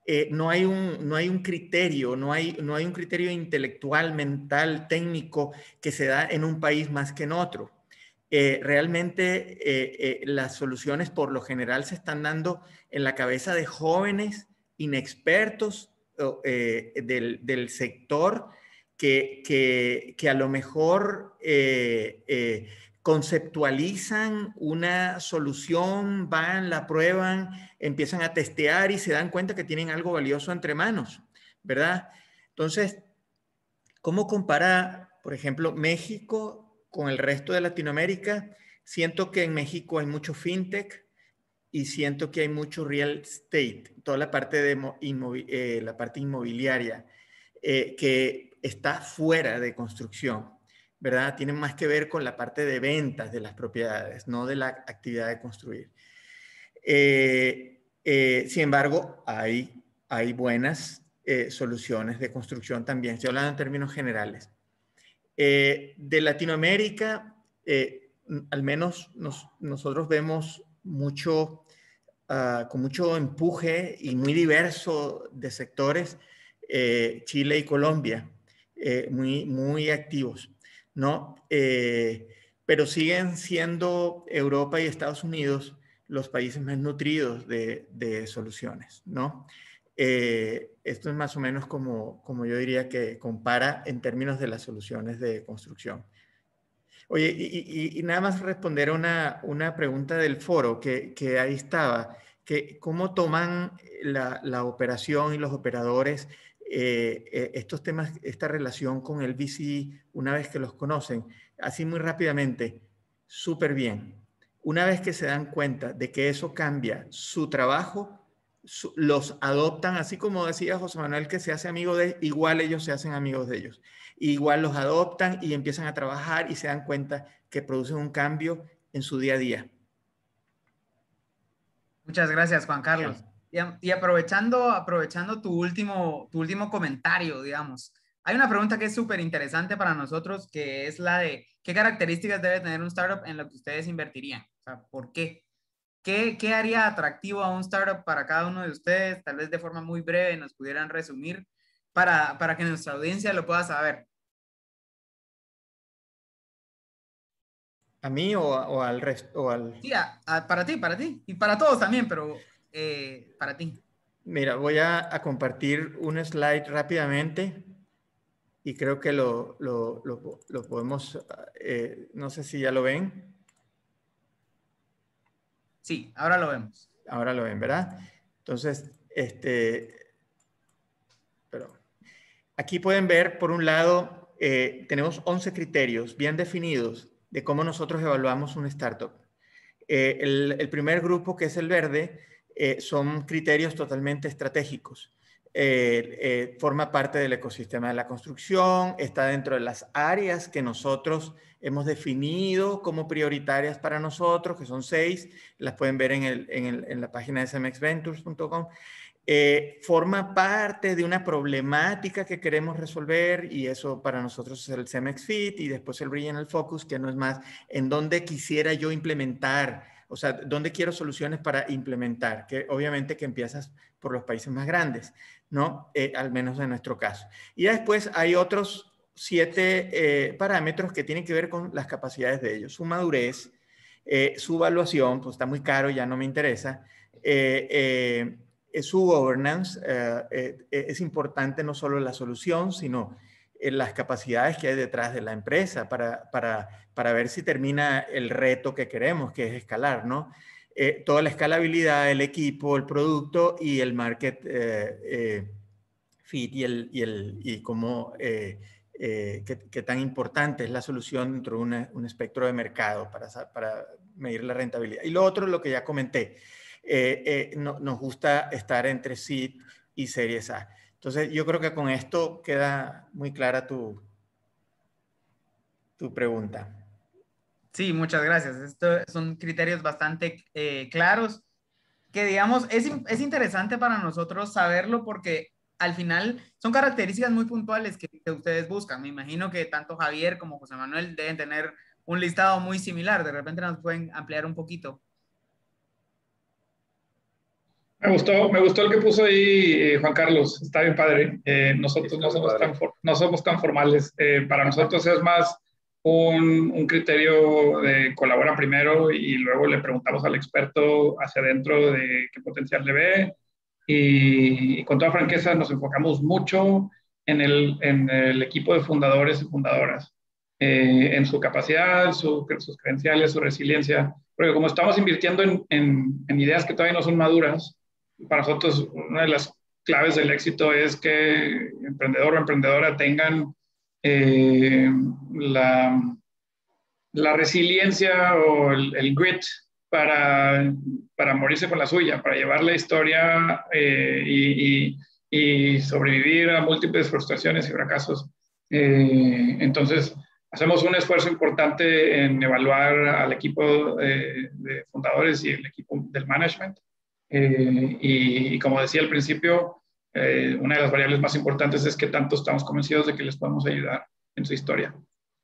eh, no, hay un, no hay un criterio, no hay, no hay un criterio intelectual, mental, técnico que se da en un país más que en otro. Eh, realmente eh, eh, las soluciones por lo general se están dando en la cabeza de jóvenes inexpertos eh, del, del sector que, que, que a lo mejor eh, eh, conceptualizan una solución, van, la prueban, empiezan a testear y se dan cuenta que tienen algo valioso entre manos, ¿verdad? Entonces, ¿cómo compara, por ejemplo, México con el resto de Latinoamérica? Siento que en México hay mucho fintech y siento que hay mucho real estate, toda la parte, de eh, la parte inmobiliaria, eh, que está fuera de construcción, ¿verdad? Tiene más que ver con la parte de ventas de las propiedades, no de la actividad de construir. Eh, eh, sin embargo, hay, hay buenas eh, soluciones de construcción también. Estoy hablando en términos generales. Eh, de Latinoamérica, eh, al menos nos, nosotros vemos mucho, uh, con mucho empuje y muy diverso de sectores, eh, Chile y Colombia, eh, muy, muy activos, ¿no? Eh, pero siguen siendo Europa y Estados Unidos los países más nutridos de, de soluciones, ¿no? Eh, esto es más o menos como, como yo diría que compara en términos de las soluciones de construcción. Oye, y, y, y nada más responder una, una pregunta del foro que, que ahí estaba, que cómo toman la, la operación y los operadores eh, eh, estos temas, esta relación con el V C una vez que los conocen. Así muy rápidamente, súper bien. Una vez que se dan cuenta de que eso cambia su trabajo, su, los adoptan, así como decía José Manuel, que se hace amigo de, igual ellos se hacen amigos de ellos. Igual los adoptan y empiezan a trabajar y se dan cuenta que producen un cambio en su día a día. Muchas gracias, Juan Carlos. Y, y aprovechando, aprovechando tu último, tu último comentario, digamos, hay una pregunta que es súper interesante para nosotros, que es la de ¿qué características debe tener un startup en lo que ustedes invertirían? O sea, ¿por qué? ¿Qué, qué haría atractivo a un startup para cada uno de ustedes? Tal vez de forma muy breve nos pudieran resumir para, para que nuestra audiencia lo pueda saber. ¿A mí o, o al resto? Al... Sí, a, a, para ti, para ti. Y para todos también, pero eh, para ti. Mira, voy a, a compartir un slide rápidamente y creo que lo, lo, lo, lo podemos, eh, no sé si ya lo ven. Sí, ahora lo vemos. Ahora lo ven, ¿verdad? Entonces, este, pero aquí pueden ver, por un lado, eh, tenemos once criterios bien definidos de cómo nosotros evaluamos una startup. Eh, el, el primer grupo, que es el verde, eh, son criterios totalmente estratégicos. Eh, eh, forma parte del ecosistema de la construcción, está dentro de las áreas que nosotros hemos definido como prioritarias para nosotros, que son seis, las pueden ver en, el, en, el, en la página de cemx ventures punto com. Eh, forma parte de una problemática que queremos resolver y eso para nosotros es el Cemex Fit y después el Regional Focus, que no es más en dónde quisiera yo implementar, o sea, dónde quiero soluciones para implementar, que obviamente que empiezas por los países más grandes, ¿no? Eh, al menos en nuestro caso. Y después hay otros siete eh, parámetros que tienen que ver con las capacidades de ellos, su madurez, eh, su evaluación, pues está muy caro, ya no me interesa, eh, eh, su governance, eh, eh, es importante no solo la solución, sino eh, las capacidades que hay detrás de la empresa para, para, para ver si termina el reto que queremos, que es escalar, ¿no? Eh, toda la escalabilidad del equipo, el producto y el market eh, eh, fit y, el, y, el, y cómo, eh, eh, qué, qué tan importante es la solución dentro de una, un espectro de mercado para, para medir la rentabilidad. Y lo otro, lo que ya comenté, Eh, eh, no, nos gusta estar entre Seed y Series A. Entonces, yo creo que con esto queda muy clara tu, tu pregunta. Sí, muchas gracias. Estos son criterios bastante eh, claros que, digamos, es, es interesante para nosotros saberlo porque al final son características muy puntuales que, que ustedes buscan. Me imagino que tanto Javier como José Manuel deben tener un listado muy similar. De repente nos pueden ampliar un poquito. Me gustó, me gustó el que puso ahí eh, Juan Carlos, está bien padre. Eh, nosotros no somos, tan for, no somos tan formales. Eh, para nosotros es más un, un criterio de colabora primero y luego le preguntamos al experto hacia adentro de qué potencial le ve. Y, y con toda franqueza nos enfocamos mucho en el, en el equipo de fundadores y fundadoras, eh, en su capacidad, su, sus credenciales, su resiliencia. Porque como estamos invirtiendo en, en, en ideas que todavía no son maduras, para nosotros una de las claves del éxito es que emprendedor o emprendedora tengan eh, la, la, resiliencia o el, el grit para, para, morirse con la suya, para llevar la historia eh, y, y, y, sobrevivir a múltiples frustraciones y fracasos. Eh, entonces, hacemos un esfuerzo importante en evaluar al equipo de, de fundadores y el equipo del management. Eh, y, y como decía al principio, eh, una de las variables más importantes es que tanto estamos convencidos de que les podemos ayudar en su historia.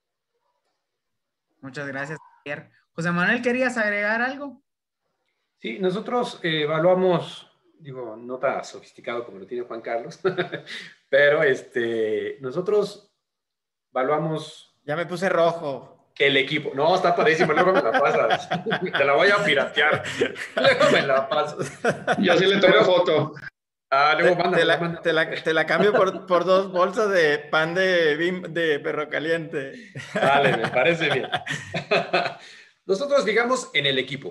Muchas gracias, Javier. José Manuel, ¿querías agregar algo? Sí, nosotros eh, evaluamos, digo, no tan sofisticado como lo tiene Juan Carlos, pero este, nosotros evaluamos... Ya me puse rojo. Que el equipo, no, está padrísimo, luego me la pasas, te la voy a piratear, luego me la pasas. Yo sí le tomo foto. Ah, luego te, manda, te, la, manda. te, la, te la cambio por, por dos bolsas de pan de, bim, de perro caliente. Vale, me parece bien. Nosotros, digamos, en el equipo,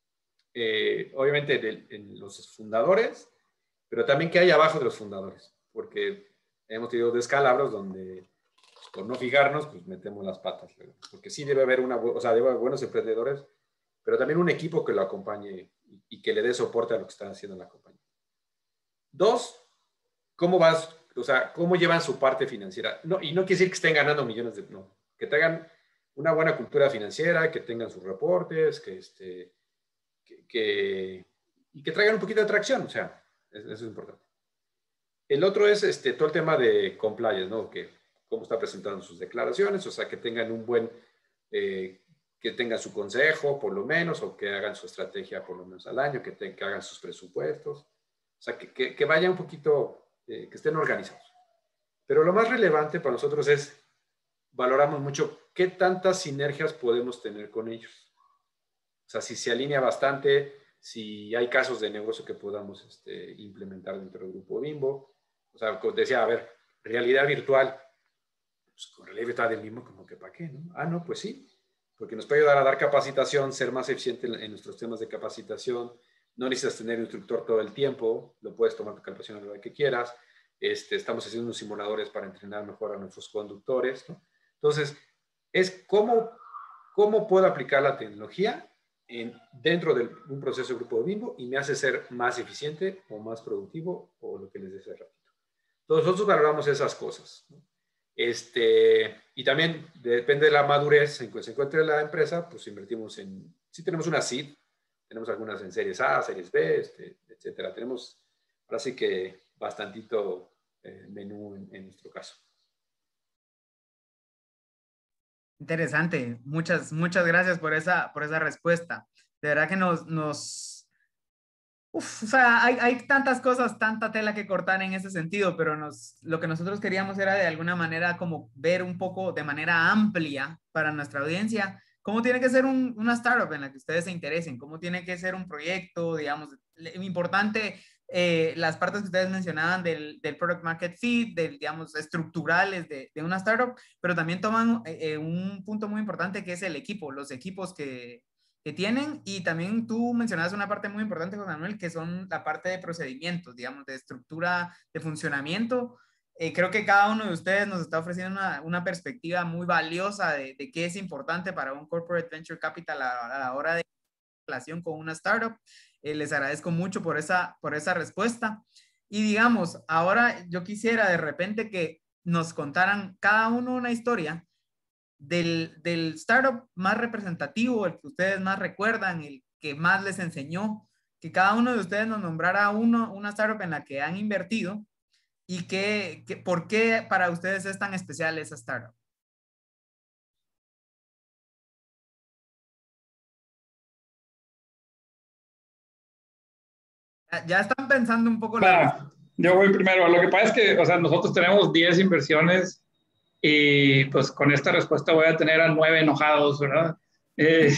eh, obviamente de, en los fundadores, pero también que hay abajo de los fundadores, porque hemos tenido descalabros donde, pues, por no fijarnos, pues metemos las patas, porque sí debe haber una, o sea, debe haber buenos emprendedores, pero también un equipo que lo acompañe y, y que le dé soporte a lo que están haciendo en la compañía. Dos, ¿cómo vas? O sea, ¿cómo llevan su parte financiera? No, y no quiere decir que estén ganando millones de... No, que tengan una buena cultura financiera, que tengan sus reportes, que, este, que, que, y que traigan un poquito de atracción. O sea, eso es importante. El otro es este, todo el tema de compliance, ¿no? Que cómo está presentando sus declaraciones, o sea, que tengan un buen... Eh, que tengan su consejo, por lo menos, o que hagan su estrategia por lo menos al año, que, te, que hagan sus presupuestos. O sea, que, que, que vaya un poquito, eh, que estén organizados. Pero lo más relevante para nosotros es, valoramos mucho qué tantas sinergias podemos tener con ellos. O sea, si se alinea bastante, si hay casos de negocio que podamos este, implementar dentro del grupo Bimbo. O sea, como decía, a ver, realidad virtual, pues con realidad virtual del mismo, como que para qué, ¿no? Ah, no, pues sí, porque nos puede ayudar a dar capacitación, ser más eficiente en, en nuestros temas de capacitación. No necesitas tener un instructor todo el tiempo, lo puedes tomar tu capacitación a la hora que quieras. Este, estamos haciendo unos simuladores para entrenar mejor a nuestros conductores, ¿no? Entonces, es cómo, cómo puedo aplicar la tecnología en, dentro de un proceso de grupo de Bimbo y me hace ser más eficiente o más productivo o lo que les decía ratito. Entonces, nosotros valoramos esas cosas, ¿no? Este, y también depende de la madurez en que se encuentre la empresa, pues invertimos en, sí tenemos una seed, tenemos algunas en series A, series B, este, etcétera. Tenemos, ahora sí que bastantito eh, menú en, en nuestro caso. Interesante, muchas, muchas gracias por esa, por esa respuesta. De verdad que nos, nos... Uf, o sea, hay, hay tantas cosas, tanta tela que cortar en ese sentido, pero nos, lo que nosotros queríamos era de alguna manera como ver un poco de manera amplia para nuestra audiencia cómo tiene que ser un, una startup en la que ustedes se interesen, cómo tiene que ser un proyecto, digamos, importante, eh, las partes que ustedes mencionaban del, del product market fit, del, digamos, estructurales de, de una startup, pero también toman eh, un punto muy importante que es el equipo, los equipos que, que tienen, y también tú mencionabas una parte muy importante, José Manuel, que son la parte de procedimientos, digamos, de estructura de funcionamiento. Eh, creo que cada uno de ustedes nos está ofreciendo una, una perspectiva muy valiosa de, de qué es importante para un corporate venture capital a, a la hora de relación con una startup. Eh, les agradezco mucho por esa, por esa respuesta. Y digamos, ahora yo quisiera de repente que nos contaran cada uno una historia del, del startup más representativo, el que ustedes más recuerdan, el que más les enseñó, que cada uno de ustedes nos nombrara uno, una startup en la que han invertido y que, que, por qué para ustedes es tan especial esa startup. Ya están pensando un poco. Va, La... yo voy primero. Lo que pasa es que, o sea, nosotros tenemos diez inversiones y pues con esta respuesta voy a tener a nueve enojados, ¿verdad? Eh,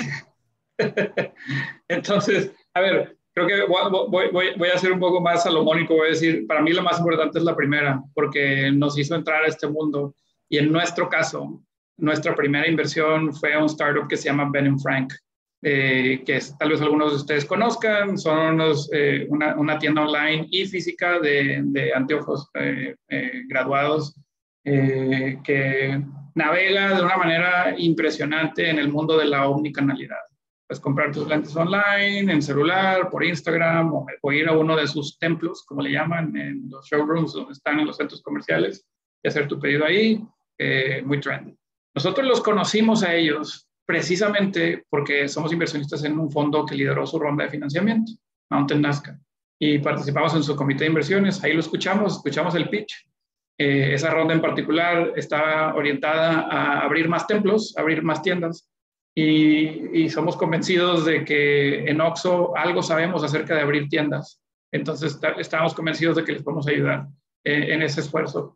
entonces, a ver, creo que voy, voy, voy, voy a ser un poco más salomónico. Voy a decir, para mí lo más importante es la primera, porque nos hizo entrar a este mundo. Y en nuestro caso, nuestra primera inversión fue un startup que se llama Ben and Frank, eh, que es, tal vez algunos de ustedes conozcan. Son unos, eh, una, una tienda online y física de, de anteojos eh, eh, graduados eh, que navega de una manera impresionante en el mundo de la omnicanalidad. Puedes comprar tus lentes online, en celular, por Instagram, o, o ir a uno de sus templos, como le llaman, en los showrooms donde están en los centros comerciales, y hacer tu pedido ahí. Eh, muy trendy. Nosotros los conocimos a ellos precisamente porque somos inversionistas en un fondo que lideró su ronda de financiamiento, Mountain Nazca, y participamos en su comité de inversiones. Ahí lo escuchamos, escuchamos el pitch. Eh, esa ronda en particular estaba orientada a abrir más templos, abrir más tiendas, y, y somos convencidos de que en Oxxo algo sabemos acerca de abrir tiendas. Entonces estábamos convencidos de que les podemos ayudar eh, en ese esfuerzo.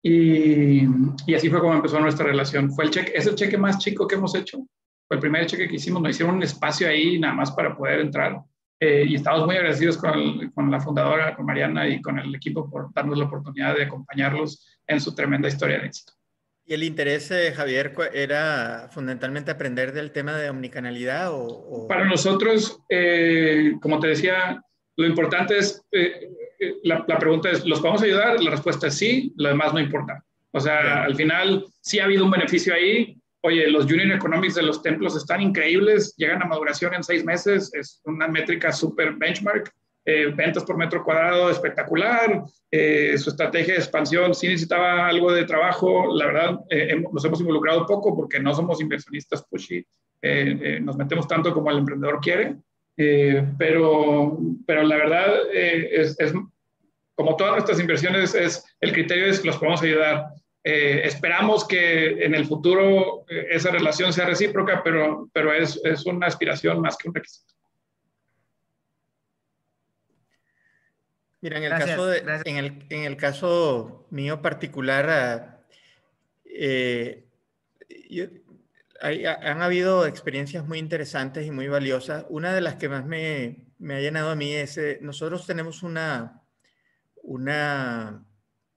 Y, y así fue como empezó nuestra relación. Fue el cheque, es el cheque más chico que hemos hecho. Fue el primer cheque que hicimos. Nos hicieron un espacio ahí nada más para poder entrar. Eh, y estamos muy agradecidos con, el, con la fundadora, con Mariana y con el equipo por darnos la oportunidad de acompañarlos en su tremenda historia de éxito. ¿Y el interés, eh, Javier, era fundamentalmente aprender del tema de omnicanalidad? O, o... Para nosotros, eh, como te decía, lo importante es, eh, la, la pregunta es, ¿los podemos ayudar? La respuesta es sí, lo demás no importa. O sea, yeah. Al final sí ha habido un beneficio ahí. Oye, los unit economics de los templos están increíbles, llegan a maduración en seis meses, es una métrica súper benchmark, eh, ventas por metro cuadrado espectacular, eh, su estrategia de expansión sí necesitaba algo de trabajo. La verdad, eh, hemos, nos hemos involucrado poco porque no somos inversionistas pushy, eh, eh, nos metemos tanto como el emprendedor quiere, eh, pero, pero la verdad eh, es, es, como todas nuestras inversiones, es, el criterio es que los podemos ayudar. Eh, esperamos que en el futuro eh, esa relación sea recíproca, pero, pero es, es una aspiración más que un requisito. Mira, en el, gracias, caso, de, en el, en el caso mío particular, eh, yo, hay, han habido experiencias muy interesantes y muy valiosas. Una de las que más me, me ha llenado a mí es, eh, nosotros tenemos una, una,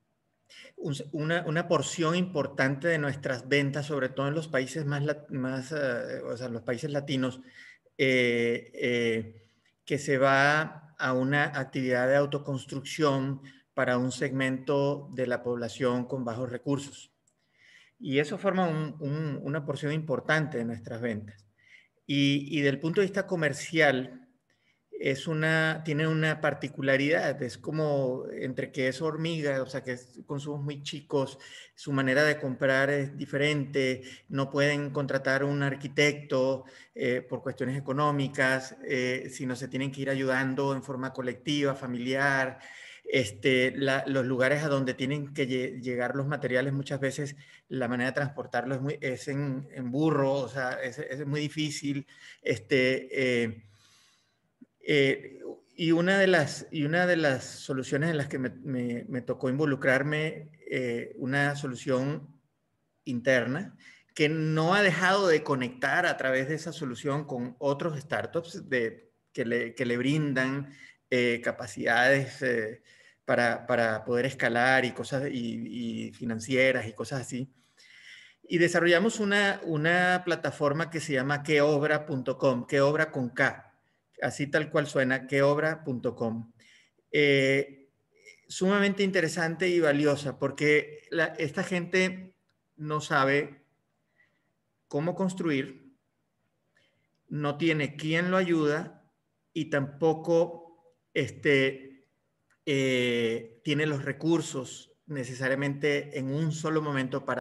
una, una porción importante de nuestras ventas, sobre todo en los países más, más uh, o sea, los países latinos, eh, eh, que se va a una actividad de autoconstrucción para un segmento de la población con bajos recursos. Y eso forma un, un, una porción importante de nuestras ventas. Y, y del punto de vista comercial, es una, tiene una particularidad, es como entre que es hormiga, o sea que es consumos muy chicos, su manera de comprar es diferente, no pueden contratar un arquitecto eh, por cuestiones económicas, eh, sino se tienen que ir ayudando en forma colectiva, familiar. Este, la, los lugares a donde tienen que lle llegar los materiales, muchas veces la manera de transportarlos es, muy, es en, en burro, o sea, es, es muy difícil. Este, eh, Eh, y, una de las, y una de las soluciones en las que me, me, me tocó involucrarme, eh, una solución interna, que no ha dejado de conectar a través de esa solución con otros startups de, que, le, que le brindan eh, capacidades eh, para, para poder escalar y cosas y, y financieras y cosas así. Y desarrollamos una, una plataforma que se llama queobra punto com, queobra con K. Así tal cual suena, queobra punto com. Eh, sumamente interesante y valiosa porque la, esta gente no sabe cómo construir, no tiene quien lo ayuda y tampoco este, eh, tiene los recursos necesariamente en un solo momento para